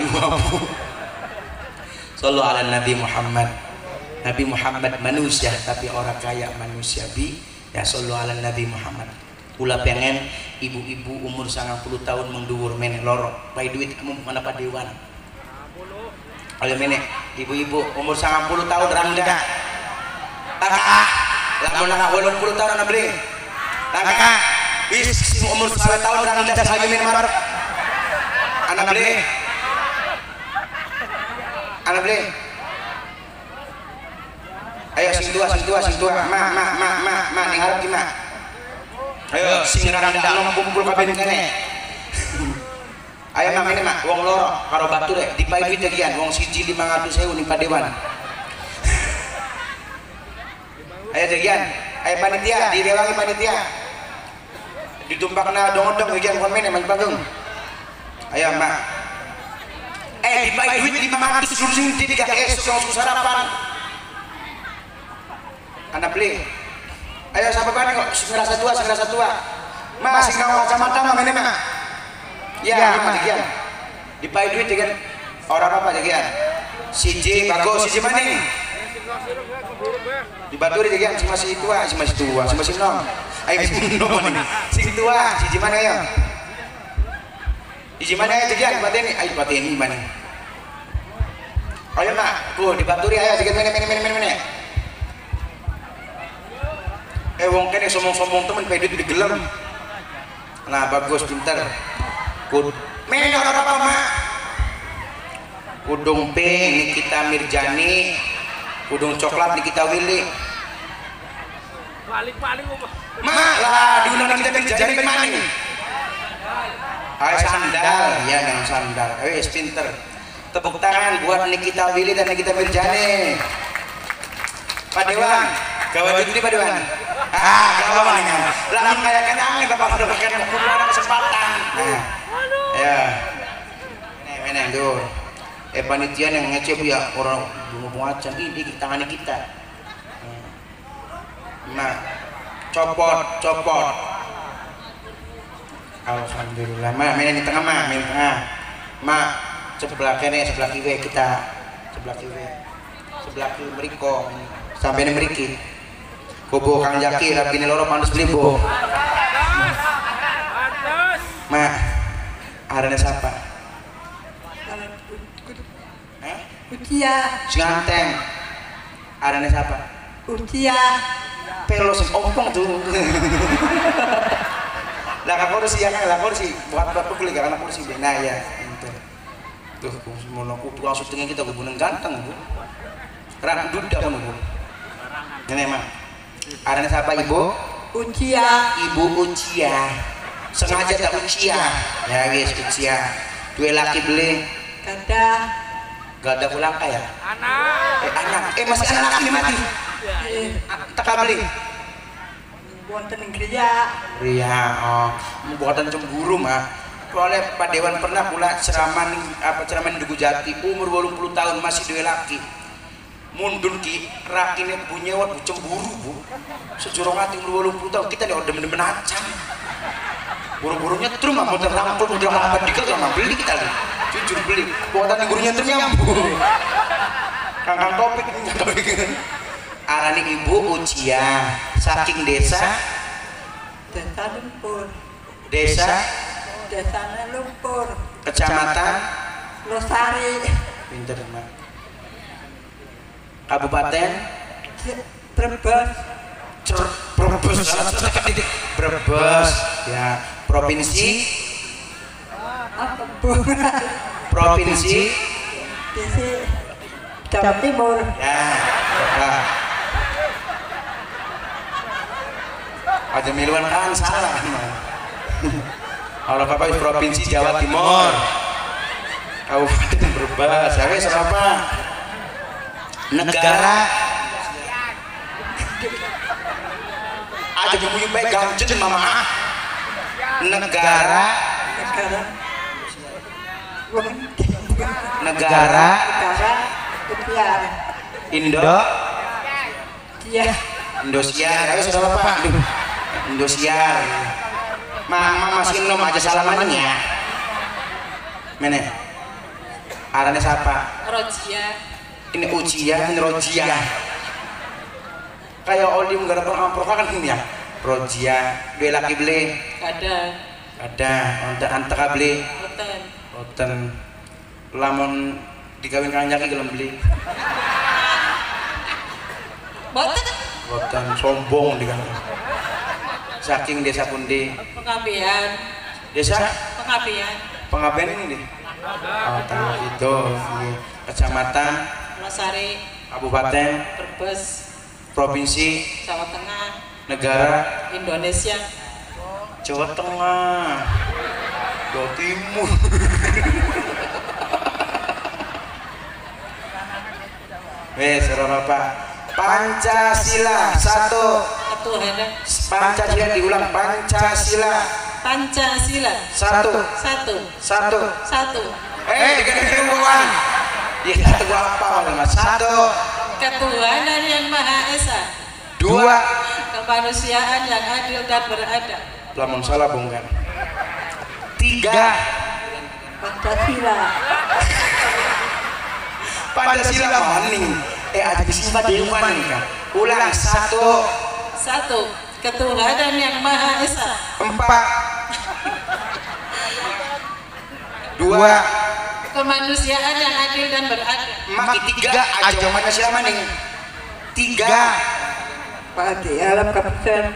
sallu ala Nabi Muhammad manusia tapi orang kaya manusia ya sallu ala Nabi Muhammad ulah pengen ibu-ibu umur 90 tahun mengduwur meneh loro pai duit kamu bukan apa dewan oleh meneh ibu-ibu umur 90 tahun rangga kakak lamun 80 tahun anak beli kakak bis umur 1 tahun rangga lagi meneh anak beli ayo sing tua ma ning harap ki ma ayo sing randang kumpul kabeh kene ayo ma ini ma wong loro karo batu rek dipae duit degian wong siji 500.000 ning padewan ayo degian ayo panitia direwangi panitia ditumpakna dong-dong degian kon mene maju panggung ayo mbak dipakai duit 500 sing tiga esok sarapan anak beli ayo sampai mana kok ngerasa tua mas sing ngawal kacamata mah ini mah ya mah degian dipakai duit dengan orang apa degian siji bagus siji maning dibaturi degian sing masih tua sing masih nom ayo sing tua siji mana ya di mana ya jagian bateni ayo bateni mana ayo nak ku dibaturi ayo jagian mene wong kene sombong temen pe duit digelem nah bagus pinter kud mene ora apa mak kudung pink Nikita Mirjani kudung coklat Nikita Willy balik mak lah diundang Nikita Mirjani mana nih ayo sandal ya yang sandal ayo pinter tepuk tangan buat Nikita Willy dan Nikita Mirjani padewan gawe duit padewan gawannya lamun kayak kenang bapak udah pakai kesempatan ya meneng tuh panitia yang ngecep ya orang ngomong acan ini tangannya kita nah copot alhamdulillah mak main di tengah main tengah mak sebelah kene sebelah kiri kita sebelah kiri meriko sampai ini meriki bobo kang jaki rapini loro pandes belibo mak arane siapa Ucia ganteng arane siapa Ucia pelos ompong tuh lah kursi ya kan kursi buat kulit karena kursi nah ya itu tuh mau kutu langsung tinggi kita gue ganteng bu rak duda kamu bu ini emang adanya siapa ibu Ucia ibu Ucia sengaja tak Ucia ya guys Ucia dua laki beli gak ada pulang kaya anak masih anak laki mati tak beli buatan gereja buatan cemburu mah oleh Pak Dewan pernah pula ceramah di Duku Jati umur 80 tahun masih dua laki mundur ki rakine bunyi bu cemburu bu sejurong hati 80 tahun kita nih udah bener-bener acang buru-burunya terus mau terangkul udah apa dikit sama beli kita nih jujur beli buatan gurunya terus nyambung kangkang topik arani ibu Ucia saking desa Lumpur. desa Lumpur. kecamatan Losari. pinter mak kabupaten Brebes. Brebes ya provinsi Apa bu? provinsi Di Jawa Timur. ya nah. Aja miluan kan salah Allah Bapak provinsi Jawa Timur Kabupaten Brebes saya siapa negara aja punya baik gamjen mama negara Indosiar ayo sudah Bapak Indosiar mama masih nom aja salamannya mana arahnya siapa Rojia ini Ucia ini Rojia kayak Oli nggak ada pernah kan ini ya Rojia dua laki beli ada untuk antara beli roten lamun dikawin kanjaki gelem beli roten sombong dikawin saking desa pundi Pengabdian desa pengabdian ini deh oh tahu itu kecamatan Losari kabupaten Brebes provinsi Jawa Tengah negara Indonesia Jawa Tengah Jawa Timur wes Bapak Pancasila satu ketuhanan Pancasila diulang Pancasila satu ketuhanan ya satu apa mas satu ketuhanan yang Maha Esa dua kemanusiaan yang adil dan beradab lamun salah bongkar tiga Pancasila maning aja disimpan di rumah nih kan ulang satu ketuhanan yang Maha Esa empat dua kemanusiaan yang adil dan beradab maki tiga aja Pancasila maning tiga Padi alam kapisan.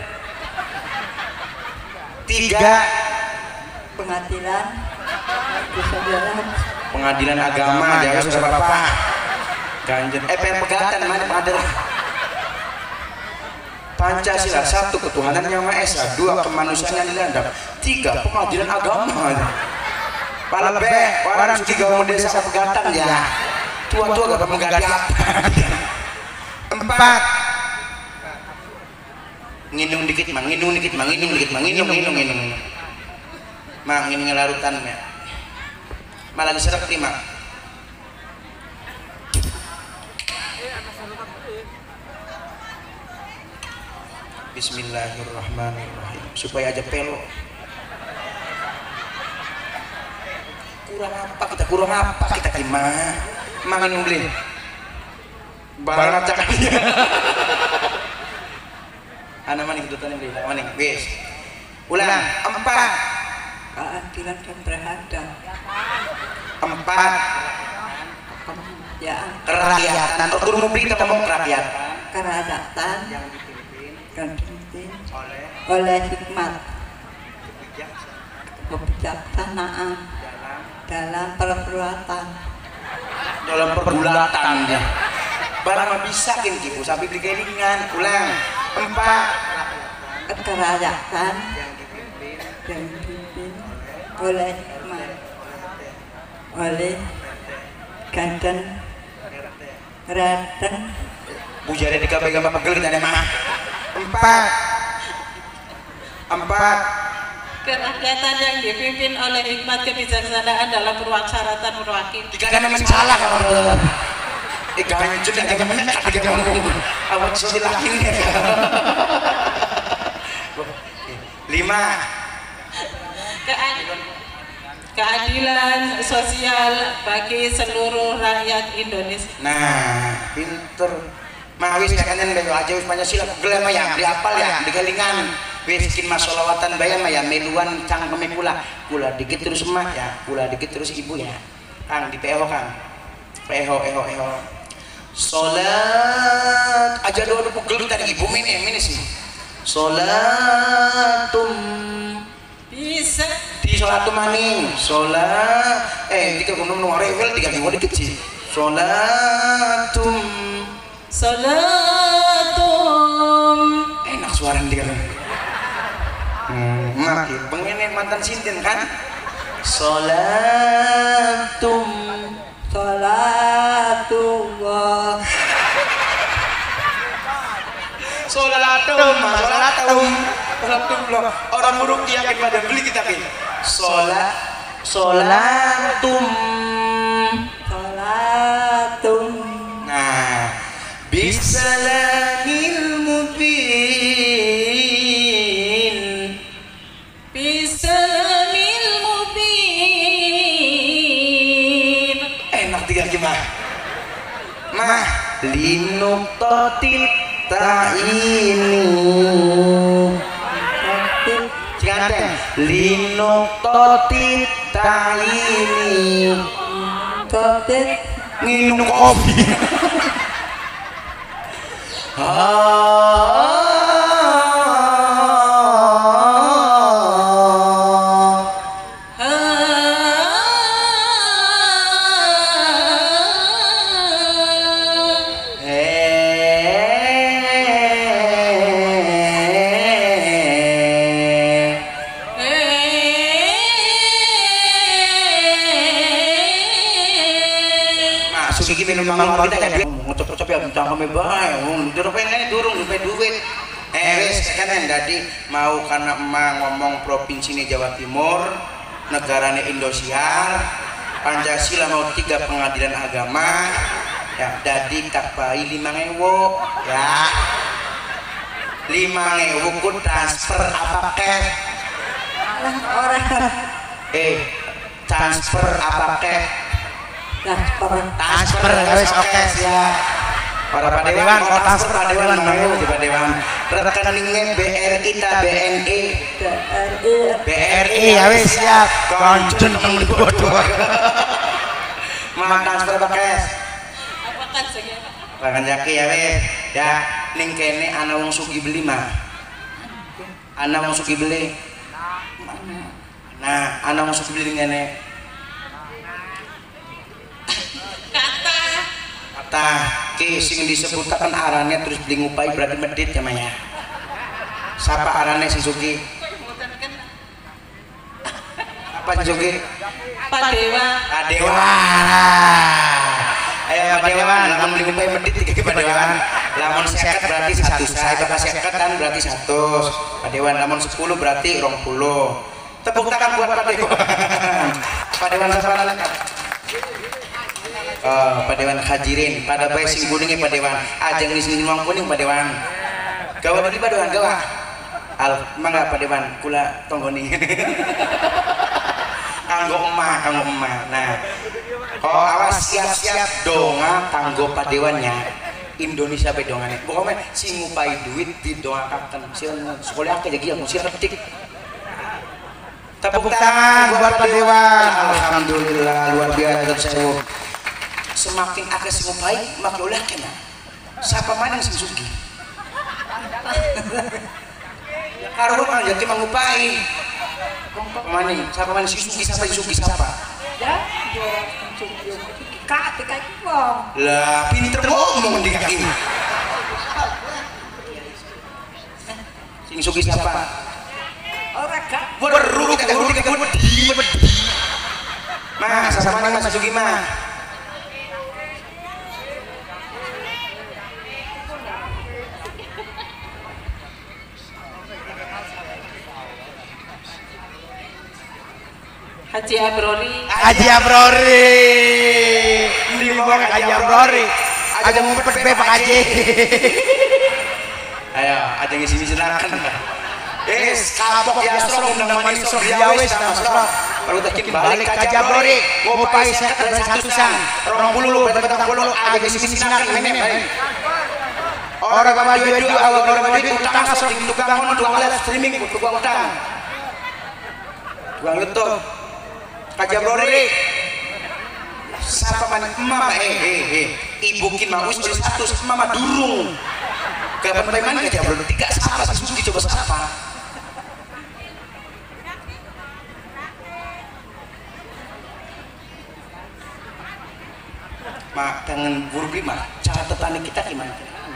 tiga Pengadilan. pengadilan agama jangan susah Bapak ganjen pegatan mana pengadilan Pancasila satu ketuhanan yang Maha Esa dua kemanusiaan yang dilandap tiga pengadilan agama pala be orang tiga desa pegatan ya tua-tua gak menggadi apa empat nginung dikit mang nginung larutan ya malah diserap lima Bismillahirrahmanirrahim supaya aja pelo kurang apa kita gimana mangan beli barang acak anak maning kedutaan beli maning wes ulang empat Keadilan dan beradab. empat Ya, kerakyatan turun memberi kita ngomong kerakyatan kerakyatan dan dipimpin oleh hikmat kebijaksanaan dalam perbuatan ya barang bisa kan kipu sampai beli kelingan ulang empat kerakyatan yang dipimpin oleh hikmat oleh ganten Raten bujare dikabe-kabe pegel kita ada mah empat kerakyatan yang dipimpin oleh hikmat kebijaksanaan dalam perwakilan perwakilan jika ada memang salah Ganjut aja mana kamu. Awak silakin. 5. Keadilan sosial bagi seluruh rakyat Indonesia. Nah, pinter. Mawis kanan beyo aja wis Pancasila gelem ya, diapal ya, digalingan. Wis kin masolawatan bayam ya, meluan cangkeme kula dikit terus emak ya, kula dikit terus ibu ya. Kang di PO Kang. PO. Salat aja doa pegel tadi ibu ini sih. Salatum Bisa di sholatum maning. Salat tiga gunung rewel tiga minggu dikit sih. Salatum enak suara dia. Makin pengen mantan sinten kan? Salatum Salatullah. Salatum loh. Orang buruk yakin pada beli kita kin. Salatum. Nah, bisalamil mubin. Enak tiga gimana? Mah linuktotil ta'ini. Jangan linuktotil ta'ini. Minum kopi. Sugi minum mangan kita kan ngucap-ngucap ya cangkeme bae durung pengen durung duwe duit wis kanen dadi mau karena emak ngomong provinsi ini Jawa Timur negarane Indosiar Pancasila mau 3 pengadilan agama ya dadi kapai 5.000 ya 5.000 ku transfer apa kek Orang transfer apa kek transfer wis oke siap. Para padewan mau transfer padewan mau di padewan. Rekeningnya BRI ta BNI. BRI ya wis siap. Kancen temen bodoh. Mau transfer pakai. Apakan segi? Bahkan jaki ya wis. Ya ning kene ana wong sugih beli mah. Ana wong sugih beli. Nah, ana wong sugih beli ngene. Kata sing disebutakan arane terus beli ngupai berarti medit ya Maya. Siapa arane sing sugi? Apa sugi? Padewan. Ayo padewan, lamun beli ngupai medit iki padewan. Lamun 50 berarti 100. Saya bakal 50 kan berarti 100. Padewan lamun 10 berarti 20. Tepuk tangan buat padewan. Padewan siapa lagi? Padewan Hajirin pada bae sing kuningnya padewan ajeng sing wong kuning padewan gawa dari padewan gawa mangga padewan kula tonggoni kanggo emah nah awas siap-siap donga kanggo padewannya Indonesia bae dongane pokoknya sing ngupai duit didoakan sieun sekolah akeh jadi sieun ketik tepuk tangan buat padewan alhamdulillah luar biasa sewu. Semakin akeh sing baik makin oleh kena. Siapa mana sing sugih? Ya karo kan jadi mangupai. Mani, siapa mana sing sugih siapa sing sugih siapa? Ya, sugih. Kak kayak wong. Lah, pinter ngomong di kaki. Sing sugih siapa? Ora gak. Weru kita wedi. Mah, siapa mana Mas Sugih mah? Haji Abrori. Di bawah Haji Abrori. aja ngumpet Pak Haji. Ayo, aja ngisi silakan. Kapok ya Asro undang maning sok dia wis Asro. Baru tekin balik ka Jabrori, ngupai seket dan satusan. 20 betang puluh aja ngisi silakan nenek. Orang baju awak orang baju utang Asro tukang live streaming tukang utang. Tukang YouTube. Ka Jabrori. Siapa man mama ibu kin mau wis status mama durung. Kapan mana aja belum tiga siapa Suzuki coba siapa. Mak dengan buru beli mah cara petani kita gimana?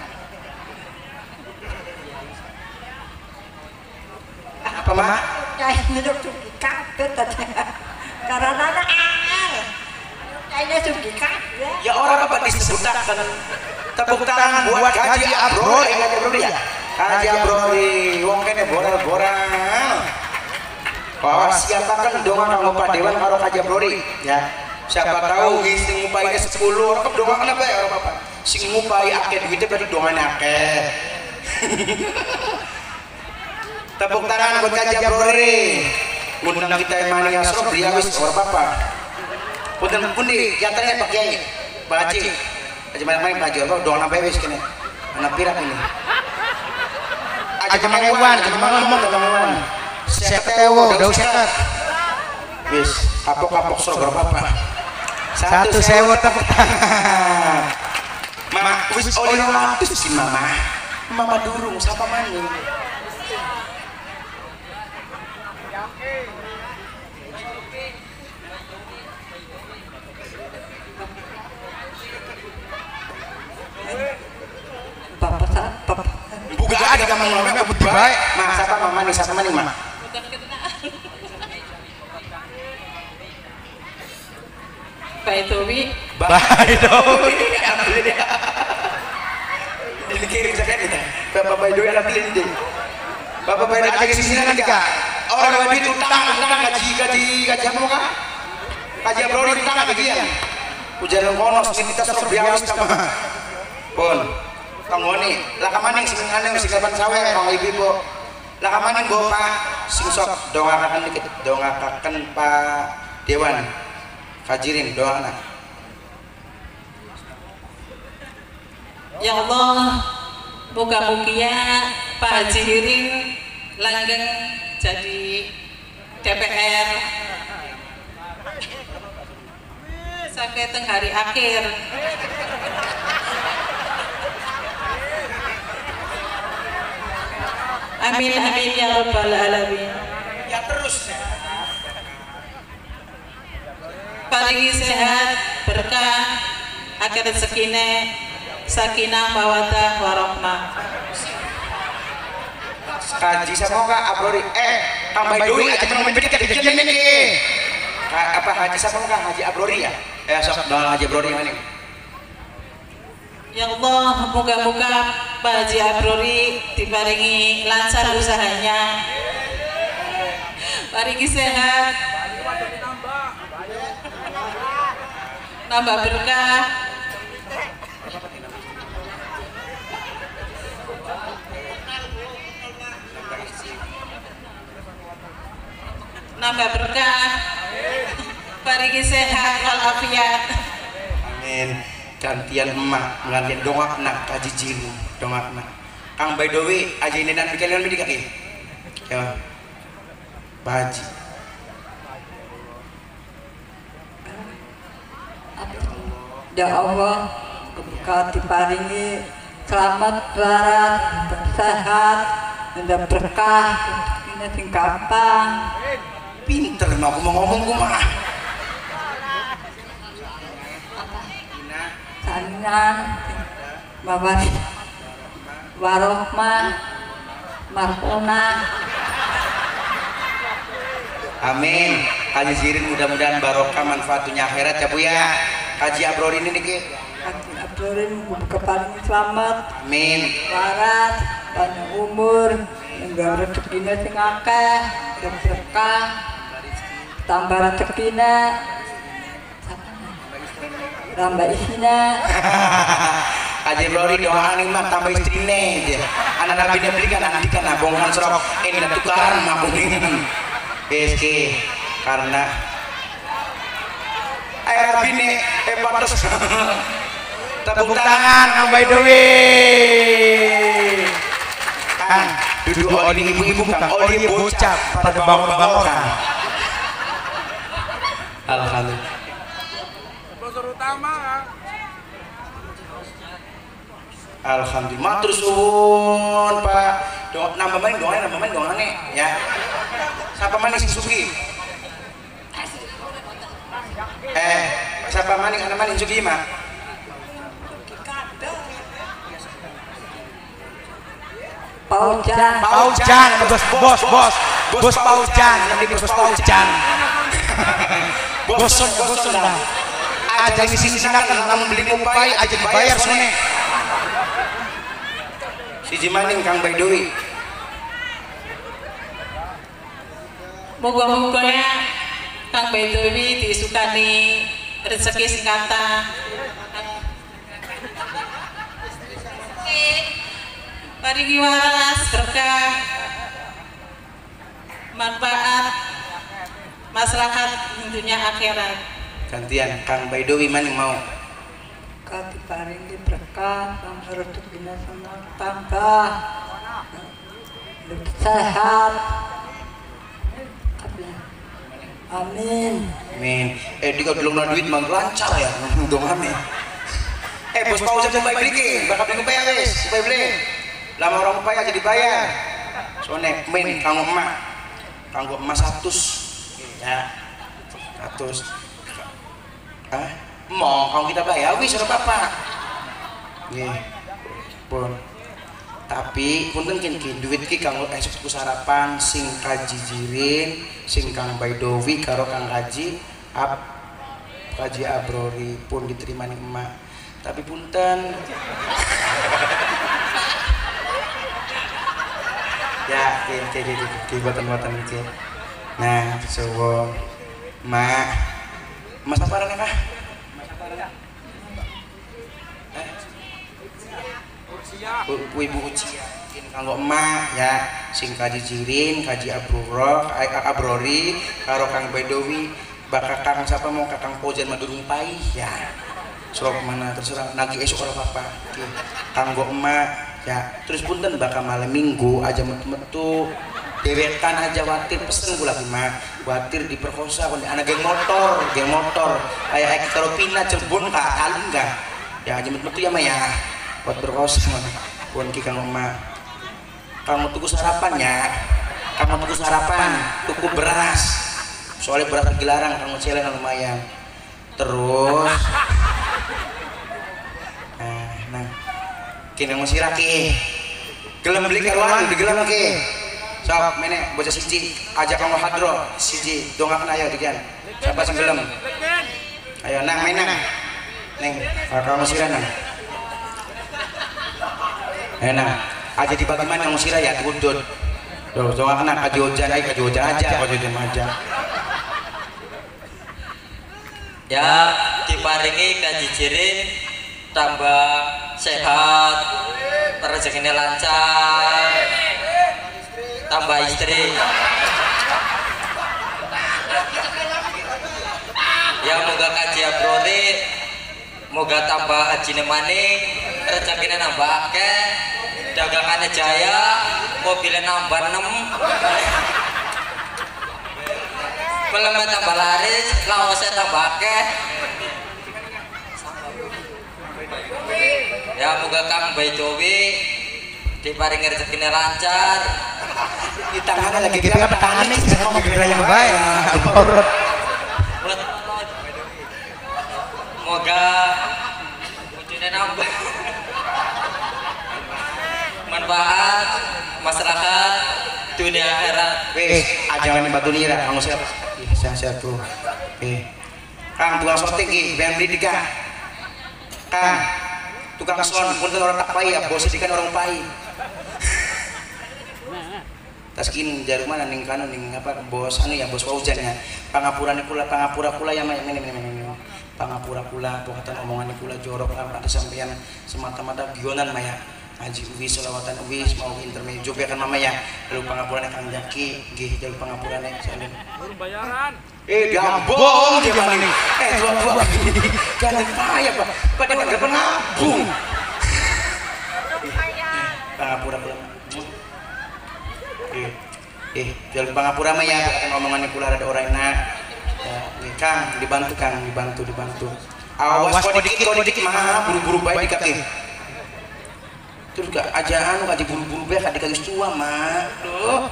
Apa mak? Kayak hidup tuh kaget tadi. Karena ada kayaknya tuh kaget. Ya orang apa disebutkan tepuk tangan buat Haji Abrori ya. Haji Abrori wong kene boral-boral. Bahwa siapakan dongan anggota dewan karo Haji Abrori ya. Siapa tahu sing ngupai 10 orang dongan kenapa ya orang Bapak. Sing ngupai akeh duitnya berarti dongan akeh. Tepuk tangan buat Haji Abrori. Undang kita mani Asro dia wis orang Bapak. Punten pundi jatahnya Pak Kiai. Pak Haji. Aja main-main baju apa doang apa wis kene. Anak pirak ini. Aja mangewan, aja ngomong teman-teman. 50.000, daus 50. Wis, kapok-kapok soro Bapak. 1.000 tepuk tangan. Mak wis oleh 100 si Mama. Mama durung sapa maning. Buka ada kamu ngomongnya budi baik. Mak, siapa mama nih? Siapa nih, Mak? Baidowi. Baidowi. Dikirim jaket kita. Bapak Baidowi anak ini. Bapak Baidowi aja di sini kan Kak. Orang Baidowi utang gaji apa Kak? Gaji Abrori utang gajian. Ujaran konos kita suruh biawis sama. Pun. Tanggoni, laka maning sing aneh sing kapan sawe orang ibu. Laka maning Bapak sing sok dongakaken dikit, dongakaken Pak Dewan. Kajirin doana. Ya Allah, muga-mugia Pak Haji Hiring langgeng jadi DPR sampai teng hari akhir. Amin amin ya rabbal alamin. Ya terus. Paling sehat, berkah, akhirat sakinah, mawaddah, warahmah. Kaji sama Kak Abrori. Tambah duit aja mau menjadi kejadian ini. Apa Haji sama Kak Haji Abrori ya? Sok doang Haji Abrori mana? Ya Allah, moga-moga Pak Haji Abrori diparingi lancar usahanya, paringi sehat, nambah berkah, paringi sehat walafiat. Amin. Gantian emak ngantian dongakna kaji jiru dongakna Kang Baidowi aja ini dan pikiran ini kaki ya Baji Ya Allah kau diparingi selamat larat sehat dan berkah ini sing gampang pinter mau ngomong kumah Sanan Bapak Warohmah Markona. Amin. Haji Zirin mudah-mudahan barokah manfaatnya akhirat ya Bu ya. Haji Abrori ini nih. Haji Abrori muka paling selamat. Amin. Waras, panjang umur, enggak rezekinya sing akeh, berkah, tambah rezekinya. Tambah isinya. Haji Brori doa nih mah tambah istrine dia. Anak bini beli kan nanti kan abongan serok ini tukar mah kuning. PSK karena air bini patos. Tepuk tangan Kang Baidowi. Kang, duduk oli ibu-ibu Kang, oli bocah pada bangor-bangor Kang. Alhamdulillah. Sponsor utama. Alhamdulillah. Matur suwun Pak. Nambah main dongane ya. Siapa manis Sugi? Siapa manis anak manis Sugi mah? Paujan. Paujan, bos Paujan, yang bos Paujan. Boson dah. Aja di sini kan namun beli upai aja dibayar sone. Siji maning Kang Baidowi. Moga-moganya Kang Baidowi disukani rezeki sing kathah. Paringi waras berkah manfaat maslahat dunia akhirat. Gantian Kang Baidowi mana mau? Kati paringi berkah, tambah rezekinya sama tambah lebih sehat. Amin. Amin. Dia belum ada duit mang lancar ya, dong amin. Bos Paujan mau baik dikit, bakal beli upaya guys, supaya beli. Lama orang upaya aja dibayar. Soalnya main kanggo emak 100 ya 100 mau kalau kita bayar wis ora apa-apa nggih pun tapi punten kin duit ki kanggo esuk sarapan sing kaji jirin sing Kang Baidowi karo Kang Kaji Abrori pun diterima nih emak tapi punten ya buatan iki nah suwun mak masa parane kah ibu ucia kanggo emak ya sing kaji jirin kaji abrori karo Kang Baidowi bakal Kang siapa mau Kang Paujan madurung pai ya sok mana terserah nagi esok ora apa-apa kanggo emak ya terus punten bakal malam minggu aja metu dewetan aja watir pesen gula mah watir diperkosa kon anak geng motor kayak Ektoropina Cirebon kak kali enggak ya aja metu ya mah ya buat berkosa pun ki kang emak kamu tuku sarapannya tuku beras soalnya beras dilarang kamu celen lumayan terus nah kini ngusir ki gelem beli karuan digelem ki sok mene bocah siji ajak kamu hadro siji dongak ayo dikian siapa sing gelem ayo nang main neng kamu ngusir nang enak aja dibagi mana ngusir ya tudut tuh dongak anak kaji hujan aja ya diparingi kaji jirin tambah sehat rezekinya lancar tambah istri ya moga kaji abrori moga tambah haji maning rezekinya nambah akeh dagangannya jaya mobilnya nambah 6 filmnya tambah laris laosnya tambah akeh ya moga Kang Baidowi diparingi rezekinya lancar di tangannya lagi kita tangan nih sama mobilnya yang baik moga wujudnya nambah manfaat masyarakat dunia akhirat wes ajangan batu nira kamu siapa sehat tuh Kang tukang sorting ki ben beli tiga Kang tukang son pun orang tak pai ya bos ikan orang pai taskin jarum mana ning kanu ning apa bos anu ya bos Paujan ya pangapura kula ya pangapura kula pokatan omongan kula jorok lah ada sampeyan semata-mata gionan maya ngaji uwi selawatan uwi mau intermezzo kan mama ya lalu pangapurane Kang Jaki nggih jalu pangapurane salin bayaran gambong dia mana tua jangan payah Pak pada warga pengabung pangapura kula jalu pangapura mah ya ngomongannya kula ada orang enak ya Kang dibantu awas kok dikit mah buru-buru baik dikaki terus gak aja anu kaji buru-buru baik adik kagis tua mah duh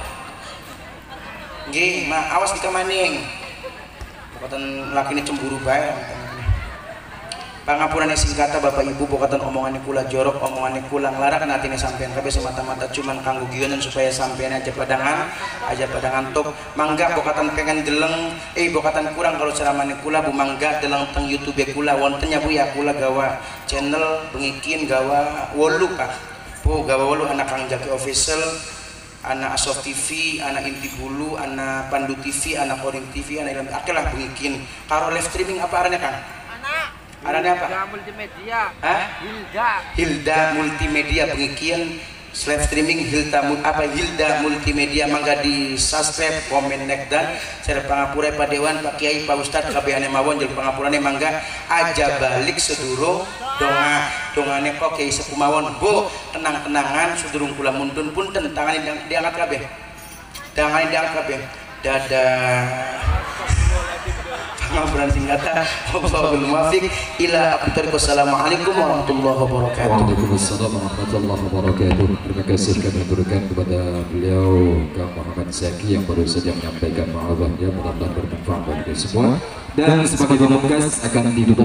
nggih mah awas dikamaning pokatan laki ini cemburu baik pangapurane singkata Bapak Ibu pokatan omongannya kula jorok omongannya kula nglarak natine sampean kabeh semata-mata cuman kanggo gionan supaya sampean aja padangan tok mangga pokatan pengen deleng pokatan kurang kalau ceramahnya kula bu mangga deleng teng YouTube kula wontennya Bu ya kula gawa channel bengikin gawa 8 Pak Bu gawa 8 anak Kang Jaki official anak Asof TV, anak Inti Bulu, anak Pandu TV, anak Korin TV, anak Ilham akhirlah bengikin karo live streaming apa arahnya Kang? Arahnya apa? Hilda Multimedia. Hah? Hilda Multimedia pengikian live streaming Hilda Multimedia mangga di subscribe komen like dan saya pangapura Pak Dewan Pak Kiai Pak Ustad kabehane mawon jeung pangapurane mangga aja balik seduro dongane kok Kiai sepuh mawon Bu tenang-tenangan sedurung kula muntun punten tangan diangkat kabeh dadah pengaburan singkatan wallahul muwaffiq ila aqwamit Assalamualaikum warahmatullahi wabarakatuh. Waalaikumsalam warahmatullahi wabarakatuh. Terima kasih kami berikan kepada beliau Kang Muhammad Zaki yang baru saja menyampaikan ma'adhahnya mudah-mudahan bermanfaat bagi kita semua dan sebagai pemungkas akan ditutup